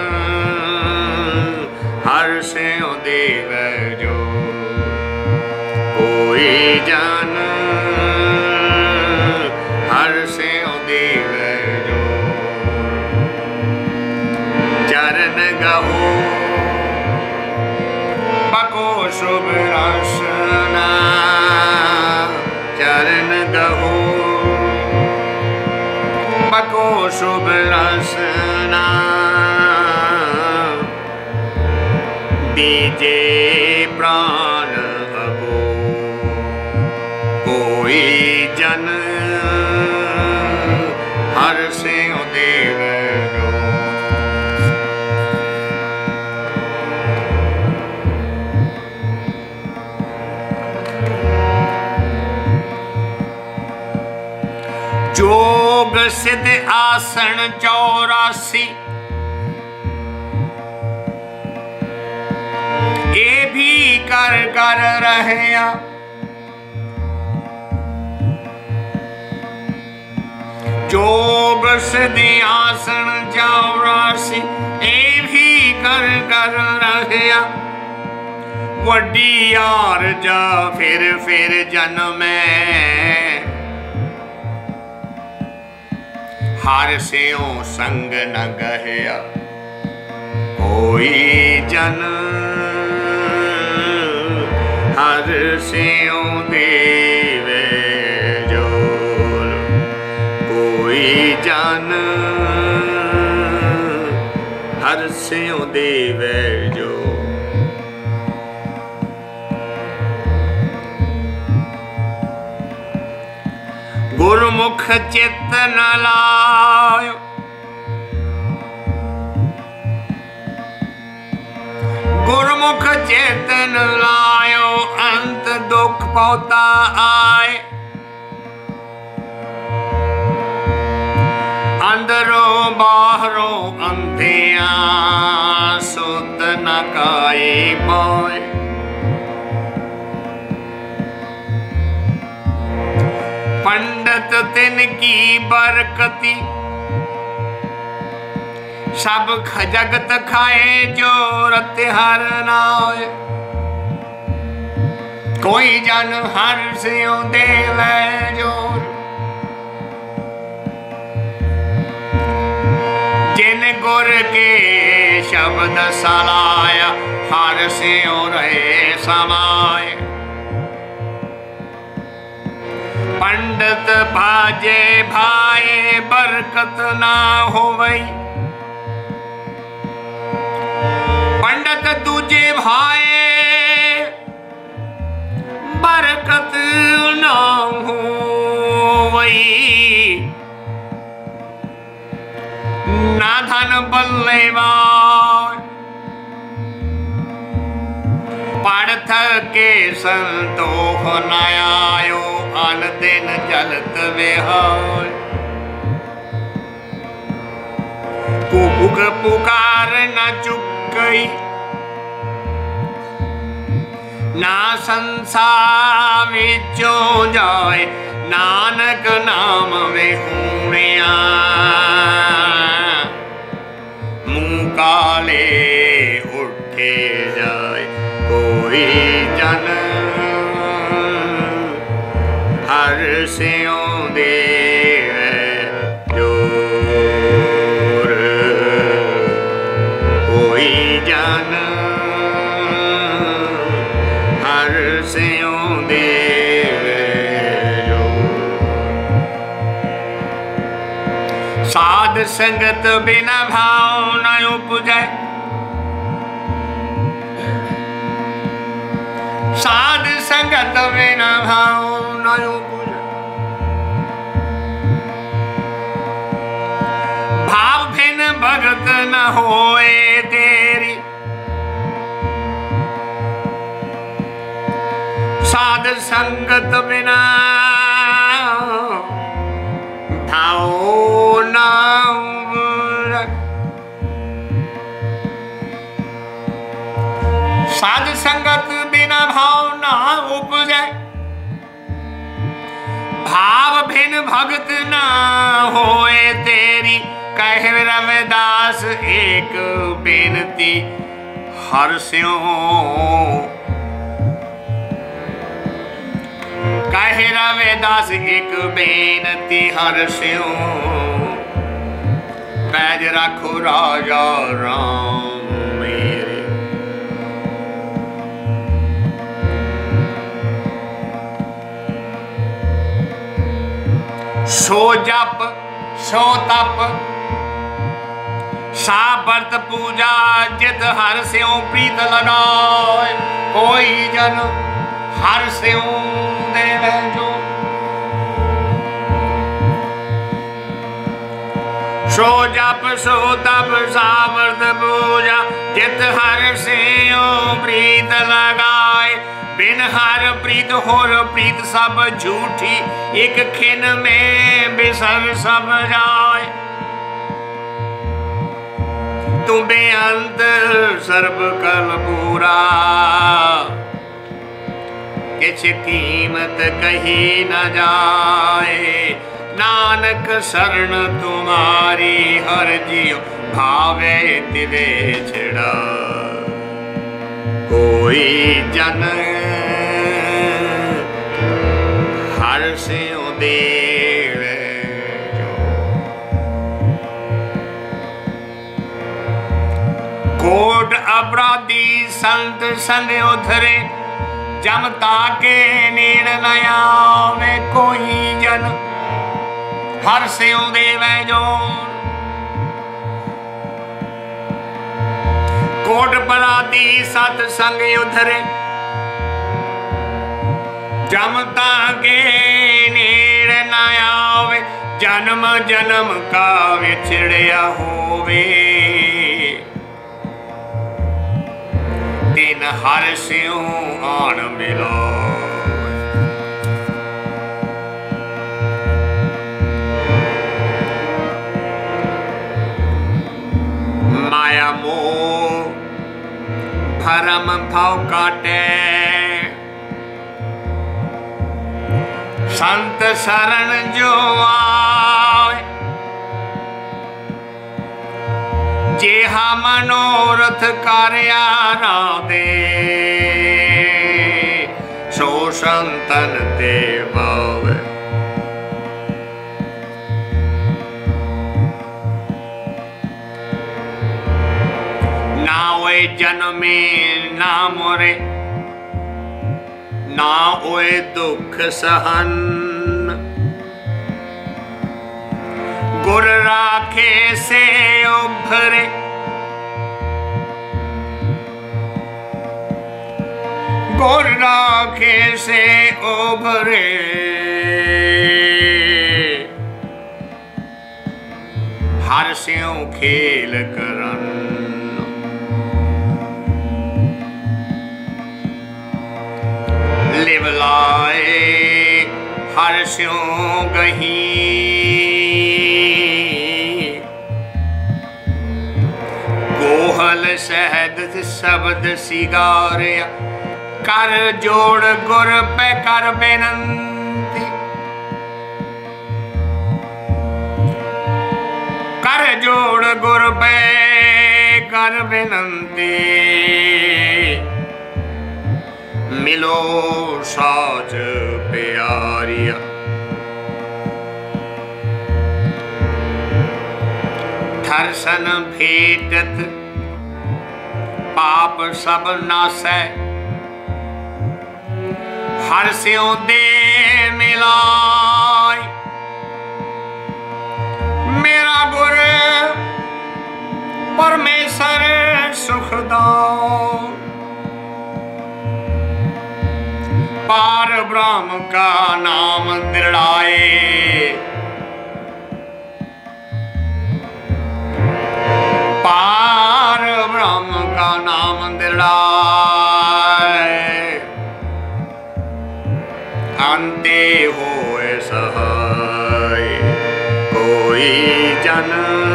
हर से देव जो। कोई जन हर से देव जो। चरण गहो बको शुभ रसना। चरण गहो बको शुभ रसना। दीजे प्राण अगो कोई जन हर से देव जो। जोग सिद्ध आसन चौरासी ये भी कर कर रहे। जोग सिद्ध आसन चौरासी ये भी कर कर रहे। वड्डी यार जा फिर फिर जन्म हर स्यो संग न गया। कोई जन हर स्यो देव जोर। कोई जन हर स्यो देव जो। गुरमुख चित्त न लायो। गुरमुख चित्त न लायो अंत दुख पौता आए। अंदरों बाहरों अंधिया सुत न काए पाए। पंडित तिन की बरकती सब जगत खाए जो रत हर नाय। कोई जन हर स्यो देव जोर। जिन गुर के शब्द सलाया हर स्यो रहे समाये। पंडित भाजे भाई बरकत ना होवई। पंडित दूजे भाई बरकत ना होवई। ना धन बल्लेवा पढ़ के संतोष न आयो। अन दिन जलत विहार पुग पुकार न चुकई। ना संसार विचों जाए नानक नाम में हूणिया। मुँह काले उठे जाए जन हर सियों देवे जोर, कोई जन हर सियों देवे जोर। साध संगत बिना भाव न उपजै, साध संगत बिना भाव न उपजै। भाव भिन भगत न होए तेरी, साध संगत बिना भाव न उपजै। साध संगत बिना भाव ना उपजै, भाव भिन भगत ना होए तेरी। कहे रविदास एक बेनती हर स्यों, कहे रविदास एक बेनती हर स्यों। पैज रखो राजा राम मेरे, सो जप सो तप सा व्रत पूजा जित हर स्यों प्रीत लगाए। कोई जन हर स्यों देवे जो, सो जप सो तप सा व्रत पूजा जित हर स्यों प्रीत लगाए। बिन हर प्रीत होर प्रीत सब झूठी, एक खिन में बिसर सब जाए। तू बेअंत सर्ब कल पूरा, किछ कीमत कही न जाए। नानक शरण तुम्हारी हर जियो, भावे तिवे छिड़ा। कोई जन हर स्यों देवे जो, कोट अपराधी संत संग उधरे। जमता के नीड़ न आवे, कोई जन हर स्यों देवे जो। कोट अपराधी सत संग उधरे, जमता के नीड़ न आवे। जन्म जन्म का विछड़िया होवे, दिन हर स्यों आन मिलो। माया मोह भरम भाव काटे, संत शरण जो आए। जेहा मनोरथ कार्या दे, सो संतन ते भावे। ना ओए जन्मे ना मोरे, ना ओए दुख सहन। गुर राखे से उभरे, गुर राखे से उभरे। हर स्यों खेल करन, लिव लाए हर स्यों गही। गोहल शहद शब्द सिगारिया, कर जोड़ गुर पे कर बेनंती। कर जोड़ गुर पे कर बेनंती। मिलो साच प्यारिया। दर्शन भेटत पाप सब नासै, हर स्यों दे मिलाय। मेरा गुर परमेश्वर सुखदान, पार ब्रह्म का नाम दृढ़ाए। पार ब्रह्म का नाम दृढ़ाए, अंते होए सहाय कोई जन।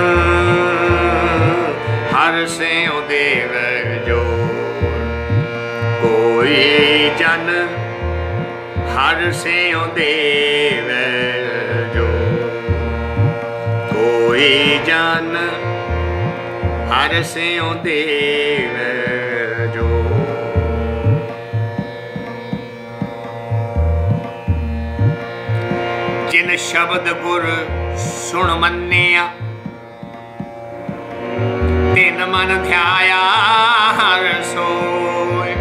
हर स्यों देव जोर कोई जन, हर स्यों देव जोर कोई जन, हर स्यों देव जोर। जिन शब्द गुर सुन मन्निया, तिन मन ध्याया हर सोय।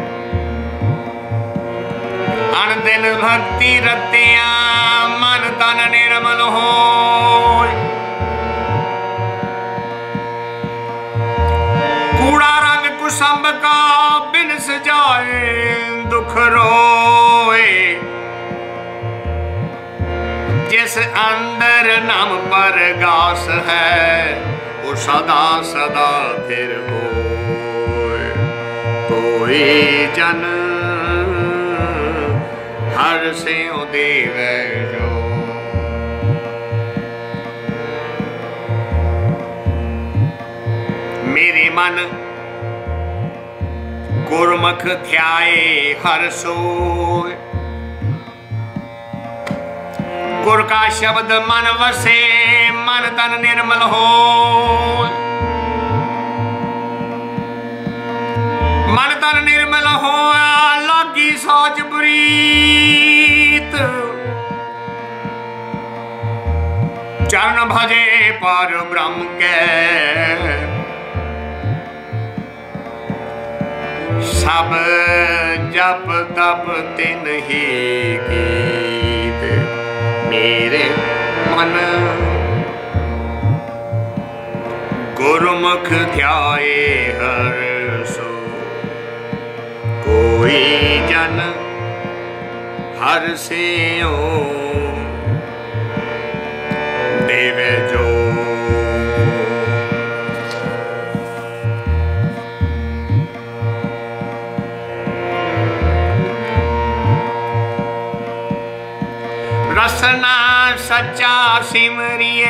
अन दिन भक्ति रतिया, मन तन निर्मल होय। कूड़ा रंग कुसुम का बिनस जाए, दुख रोए। जिस अंदर नाम पर गास है, वो सदा सदा फिर होए। कोई जन हर स्यों देव जो। मेरे मन गुरमुख ध्याए हर सोय। गुर का शब्द मन वसे, मन तन निर्मल हो। मन तन निर्मल हो, लागी साच प्रीत। चरण भजे पर ब्रह्म के, सब जप तप तिन ही कीत। मेरे मन गुरमुख ध्याए हर सो। कोई जन हर स्यों देव जो। रसना सच्चा सिमरिए,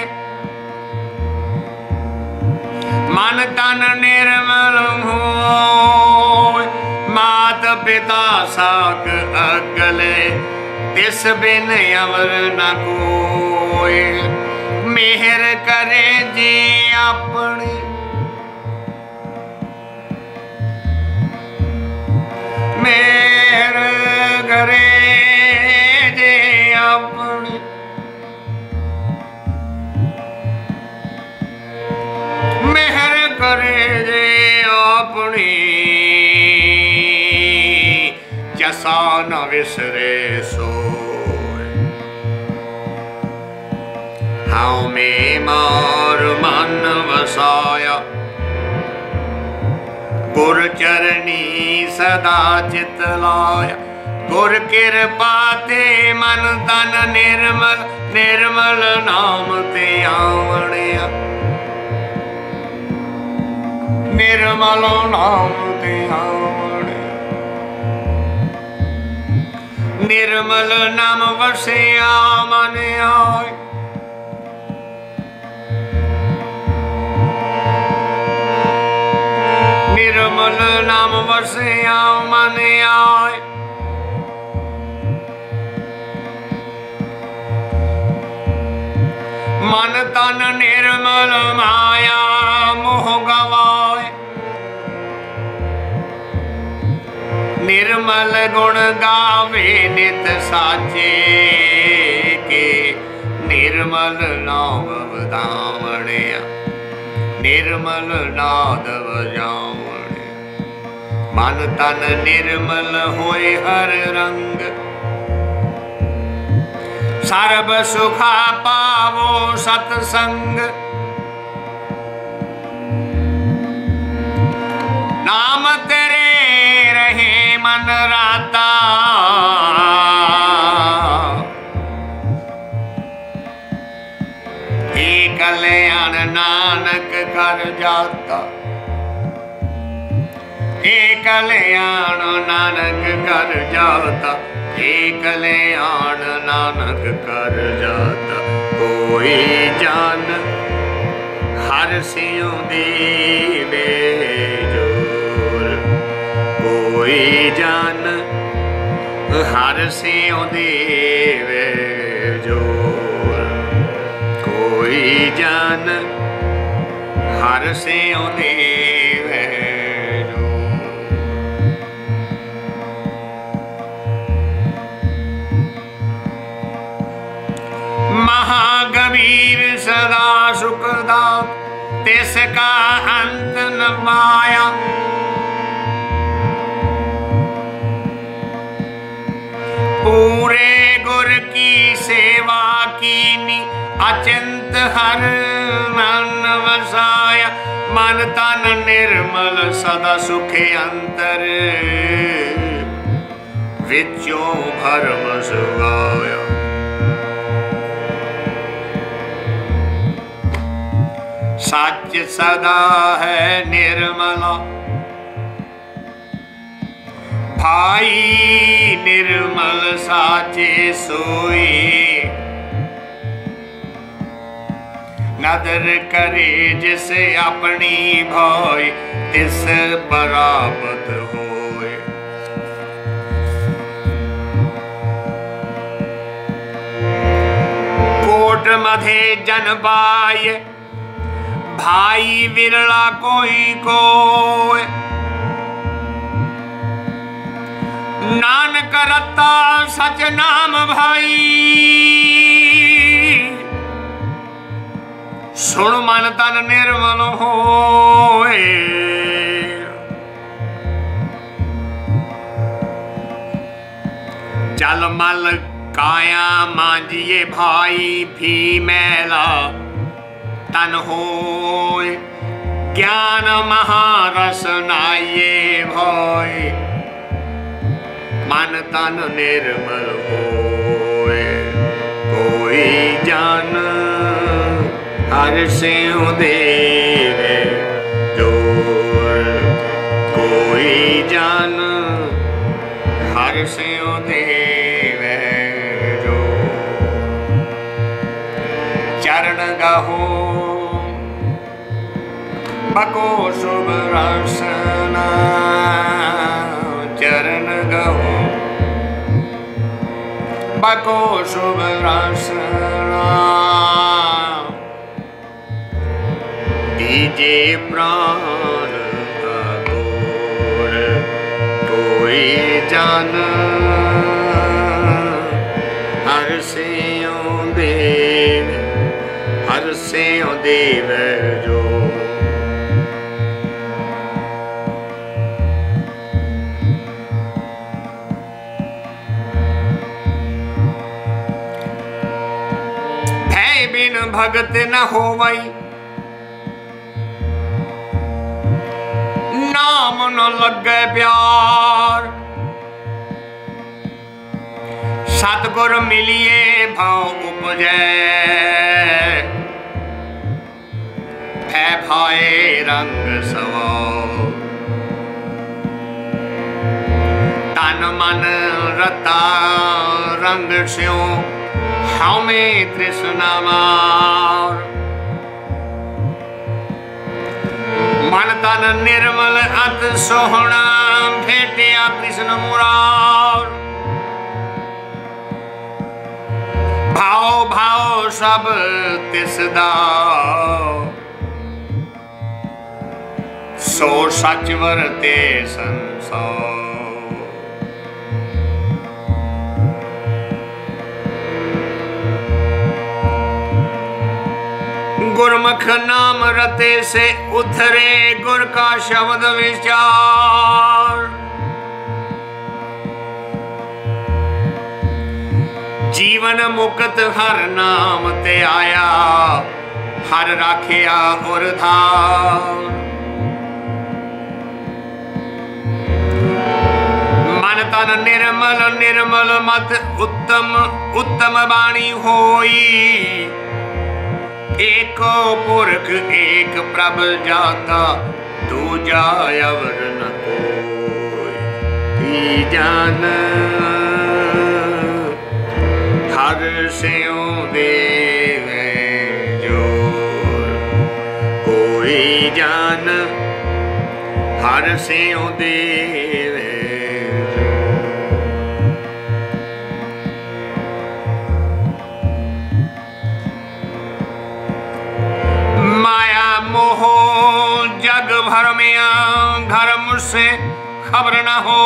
मन तन निर्मल हो। मात पिता साक अगले, तिस बिन अवर न कोय। मेहर करे जी अपनी, मेहर करे अपनी। मेहर करे जे अपनी, जसा न विसरे सोय। हाँ में मार मन वसाया, गुर चरणी सदा चित लाया। गुर कृपा ते मन तन निर्मल, निर्मल नाम ते आवणिया। निर्मल नाम ते आवणिया। निर्मल नाम वसिया मन आए। निर्मल नाम वसिया मन आए। मन तन निर्मल माया मोह गवाए। निर्मल गुण गावे नित साचे के, निर्मल नाम बधावणिया, निर्मल नाद बजावणे। मन तन निर्मल होए हर रंग, सर्ब सुखा पावो सतसंग। नाम तेरे रहे मन राता, हे कल्याण नानक कर जाता, हे कल्याण नानक कर जाता, हे कल्याण नानक कर जाता। कोई जान हर सियों देवे जोर, कोई जान हर सियों देवे जोर, कोई जान हर सियों देवे जोर। महागवीर सदा सुखदा, तिसका अंत न माया। पूरे गुर की सेवा कीनी, अचिंत हर मन वसाया। मन तन निर्मल सदा सुखे अंतर, विचों भरम सुगाया। सच सदा है निर्मला, भाई निर्मल साचे सोई। नदर करे जिसे अपनी भाई, तिस बराबत होए। कोट मधे जन बाय, भाई विरला कोई कोय। नानक रत्ता सच नाम भाई, सुन मन तन निर्मल होए। जल मल काया मांजिए भाई, भी मैला तन होए। ज्ञान महारस नाइए भाई, मन तन निर्मल होए। कोई जान हर सियों देवे जोर, कोई जान हर सियों देवे जोर। चरण गाहो बको शुभ रसना, चरण गाहो बको शुभ रसना। दीजे प्राण का तोर, कोई जान हर सियों देव, हर सियों देव जो। भय बिन भगत न होवई, नाम न लगे प्यार। सतगुर मिलिए भाव उपजै, भय भाए रंग सवार। तन मन रता रंग स्यों, हमें तृष्णा मार। मन तन निर्मल अत सोहना, भेटिया कृष्ण मुरार। भाव भाव सब तिसदा, सो सच वरते संसार। गुरमुख नाम रते से उतरे गुर का शब्द विचार। जीवन मुक्त हर नाम ते आया, हर राखिया और धार। मन तन निर्मल निर्मल मत उत्तम उत्तम बाणी होई। एको पुरख एक प्रभ जाता, दूजा अवर न कोई। जान हर स्यों देवे जोर, कोई जान हर स्यों देवे। माया मोह जग भर में घर मुझसे खबर न हो।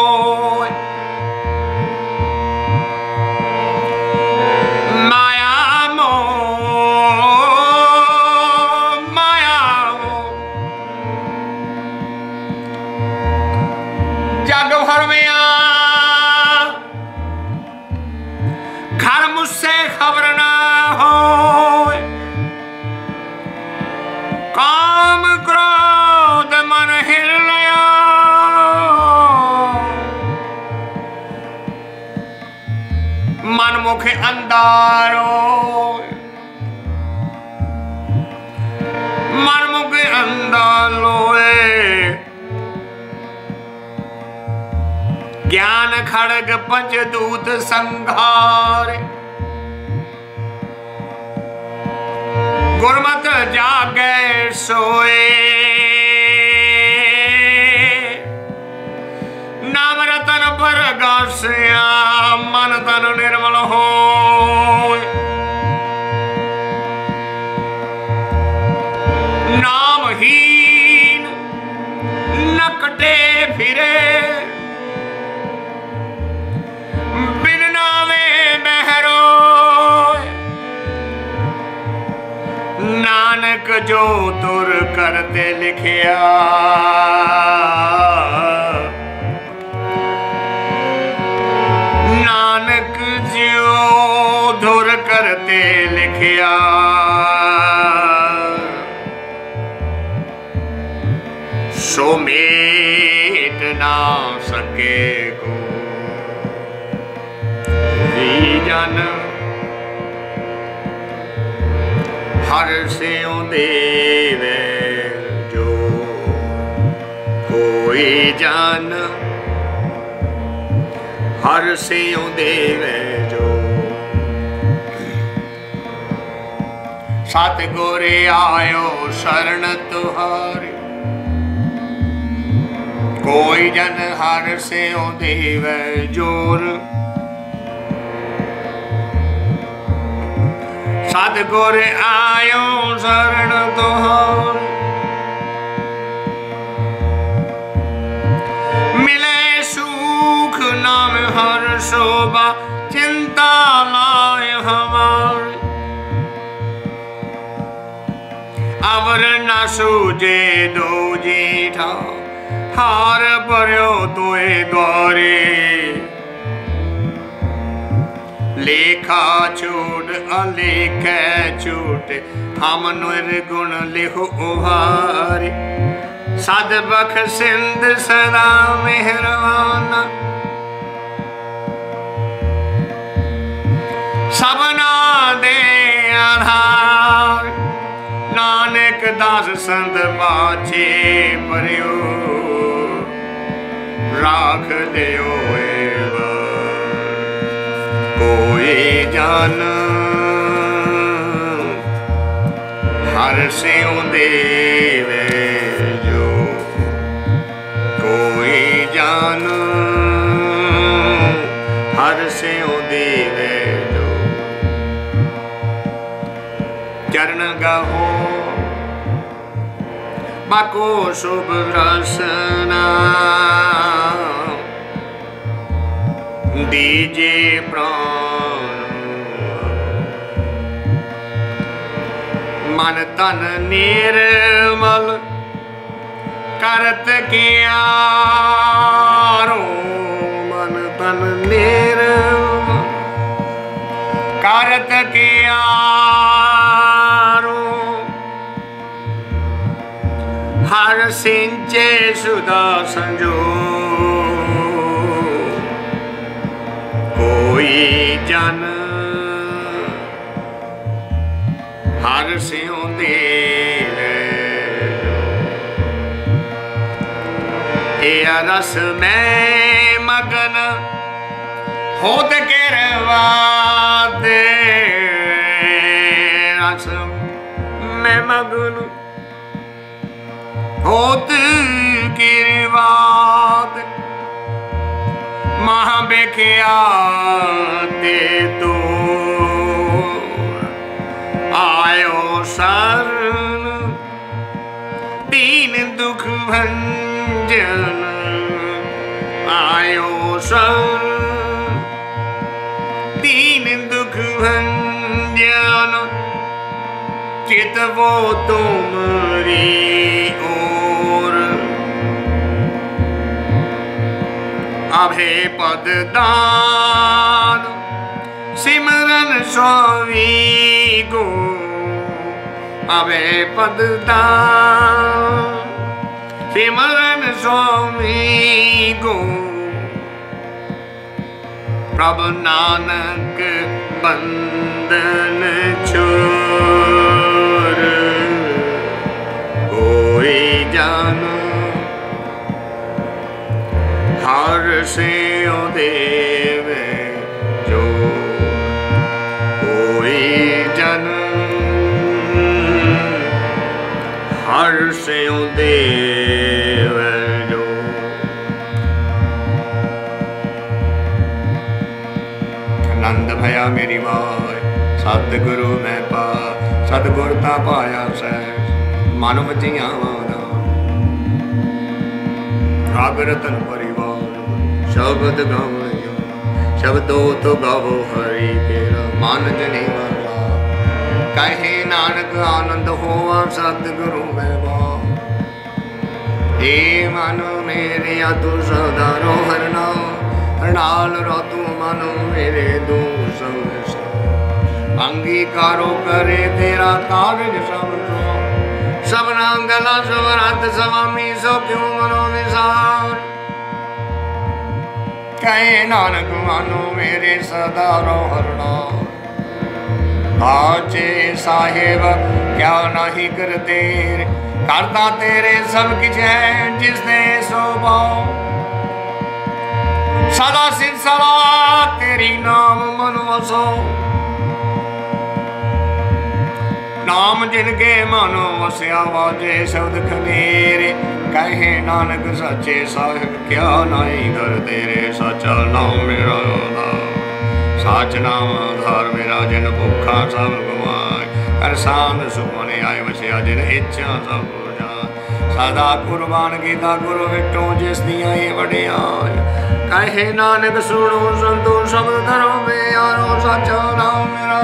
माया मोह माया मोह जग भर में घर मुझसे खबर न हो। काम क्रोध मन हिरलया, मन मुख अंधारो। मन मुख अंधालोए, ज्ञान खड़ग पंचदूत संघार। गुरमत जागे सोए, नाम रतन पर गासिया, मन तन निर्मल हो। नामहीन न कटे फिरे, बिन नामे बहरो। नानक जो तुर करते लिखिया, नानक जो धुर करते लिखिया। सो मेट ना सके को जन, हर स्यों देवे जो, कोई जान हर स्यों देवे जो। सत गोरे आयो शरण तुहारी, कोई जन हर स्यों देवे जोर। सतगुर आयो शरण तुहारी, मिले सुख नाम हर शोभा। चिंता लाए हमारी, अवर न सूझे दो जीठा। हार पर्यो तोए द्वारे, लेखा छूट अलेख छूट। हम निर्गुण लिखो उभारी, सद बख सिंध सदा मेहरबाना। सबना दे आधार, नानक दास संत पाछे परियो। राख दियो कोई जान हर स्यों देवे जो। कोई जान हर स्यों देवे जो। चरण गाहो बाको शुभ रसना, दीजे प्राण मन तन निर्मल करत कियारो, मन तन निर्मल करत कियारो, हर सिंचे सुधा संजो, कोई जन हर सियों देवे, ए रस में मगन होत गिरवादे, रस में मगन होत गिरवाद, महा बेख्याते तो आयो शरण, दीन दुख भंजन आयो शरण, दीन दुख भंजन, चित वो तुम्हारी ओर, अभे पद दान सिमरन स्वामी गो, अभे पद दान सिमरन स्वामी गो, प्रभु नानक बंदन छोर, कोई जन हर सियों देवे जो, कोई जन हर सियों देवे जो। आनंद भया मेरी बाय सतगुरु मैं पा, सतगुर ता पाया सैस मन बचियां वादा, राग रतन परिवार शब्द गावो, शब्दों तो गावो हरि तेरा मन जने वाला, कहे नानक आनंद होवा सतगुरु मैं बा, हे मन मेरे तू सदा रो हरना, हरनाल रो तू मन मेरे दो संग, अंगीकारो करे तेरा कार्य सब जो, सबना गला स्वरात स्वामी सो क्यों मनो विसार, कहे नानक मानो मेरे सदा रो हरना, आचे साहेब क्या नहीं करते, करता तेरे सब किछ है जिसने सो पाओ, सदा सिर सदा तेरी नाम मन वसो, नाम जिनके मानो वस्या वाजे शब्द खनेरे, कहे नानक सच्चे साहिब क्या नहीं कर तेरे, सच्चा नाम मेरा साच नाम आधार मेरा, जिन भुखा सब गवाए, हर सांद सुमने आए वसिया जिन इच्छा सब जाए, सदा कुर्बान कीता गुरु विटो जिस दिया ये वडियाई, कहे नानक सुनो संतो शब्द धरो में यारो, सच्चा नाम मेरा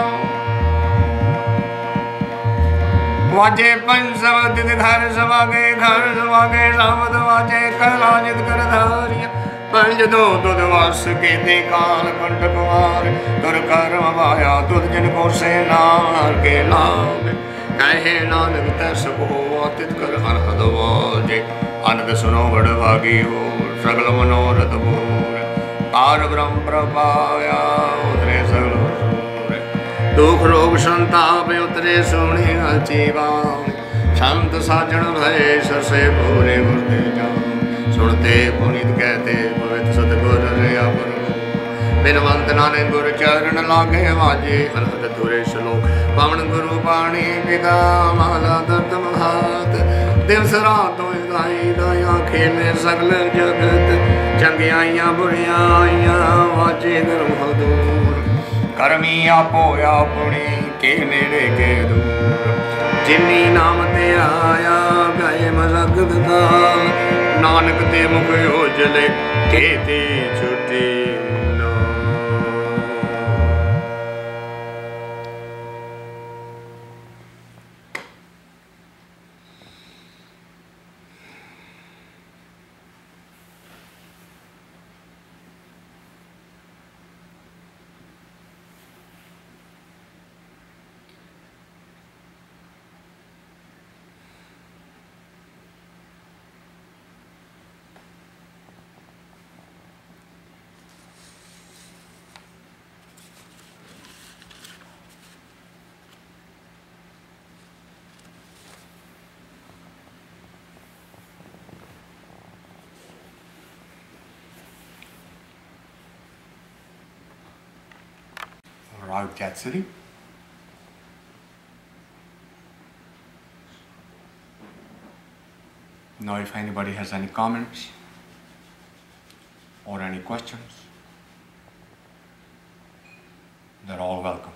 वाजे पंच शब्द घर सवागे, घर सवागे शब्द वाजे कलाजित कर धारिया, पंच दो दुध वास के ते काल कंठ कुमार, तुर कर्म वाया तुद जिन को से नार के लाभ, कहे नानक तस को अतित कर अनहद वाजे, अनद सुनो बड़ भागी हो सगल मनोरथ पूर, पार ब्रह्म प्रभाया उतरे सगल दुख रोग संताप उतरे सोने जीवान, संत साजन भय ससे भूरे गुरते जाओ, सुनते पुनीत कहते पवित्र सतगुर रे अपन, बिनवंत नानक गुर चरण लागे वाजे, अनहद तुरे श्लोक पवन गुरु पाणी पिता माला दर्द महात, दिवस रात दाई दया खेले सगल जगत, चंगियाइयां बुरियाइयां वाजे धर्म दूर, करमी आपो आपुनी के नेड़े के दूर, जिन्नी नाम ते आया गए मजगत दाल, नानक ते मुख उजले केते छुटे about Jatsuri. Now if anybody has any comments or any questions, they're all welcome.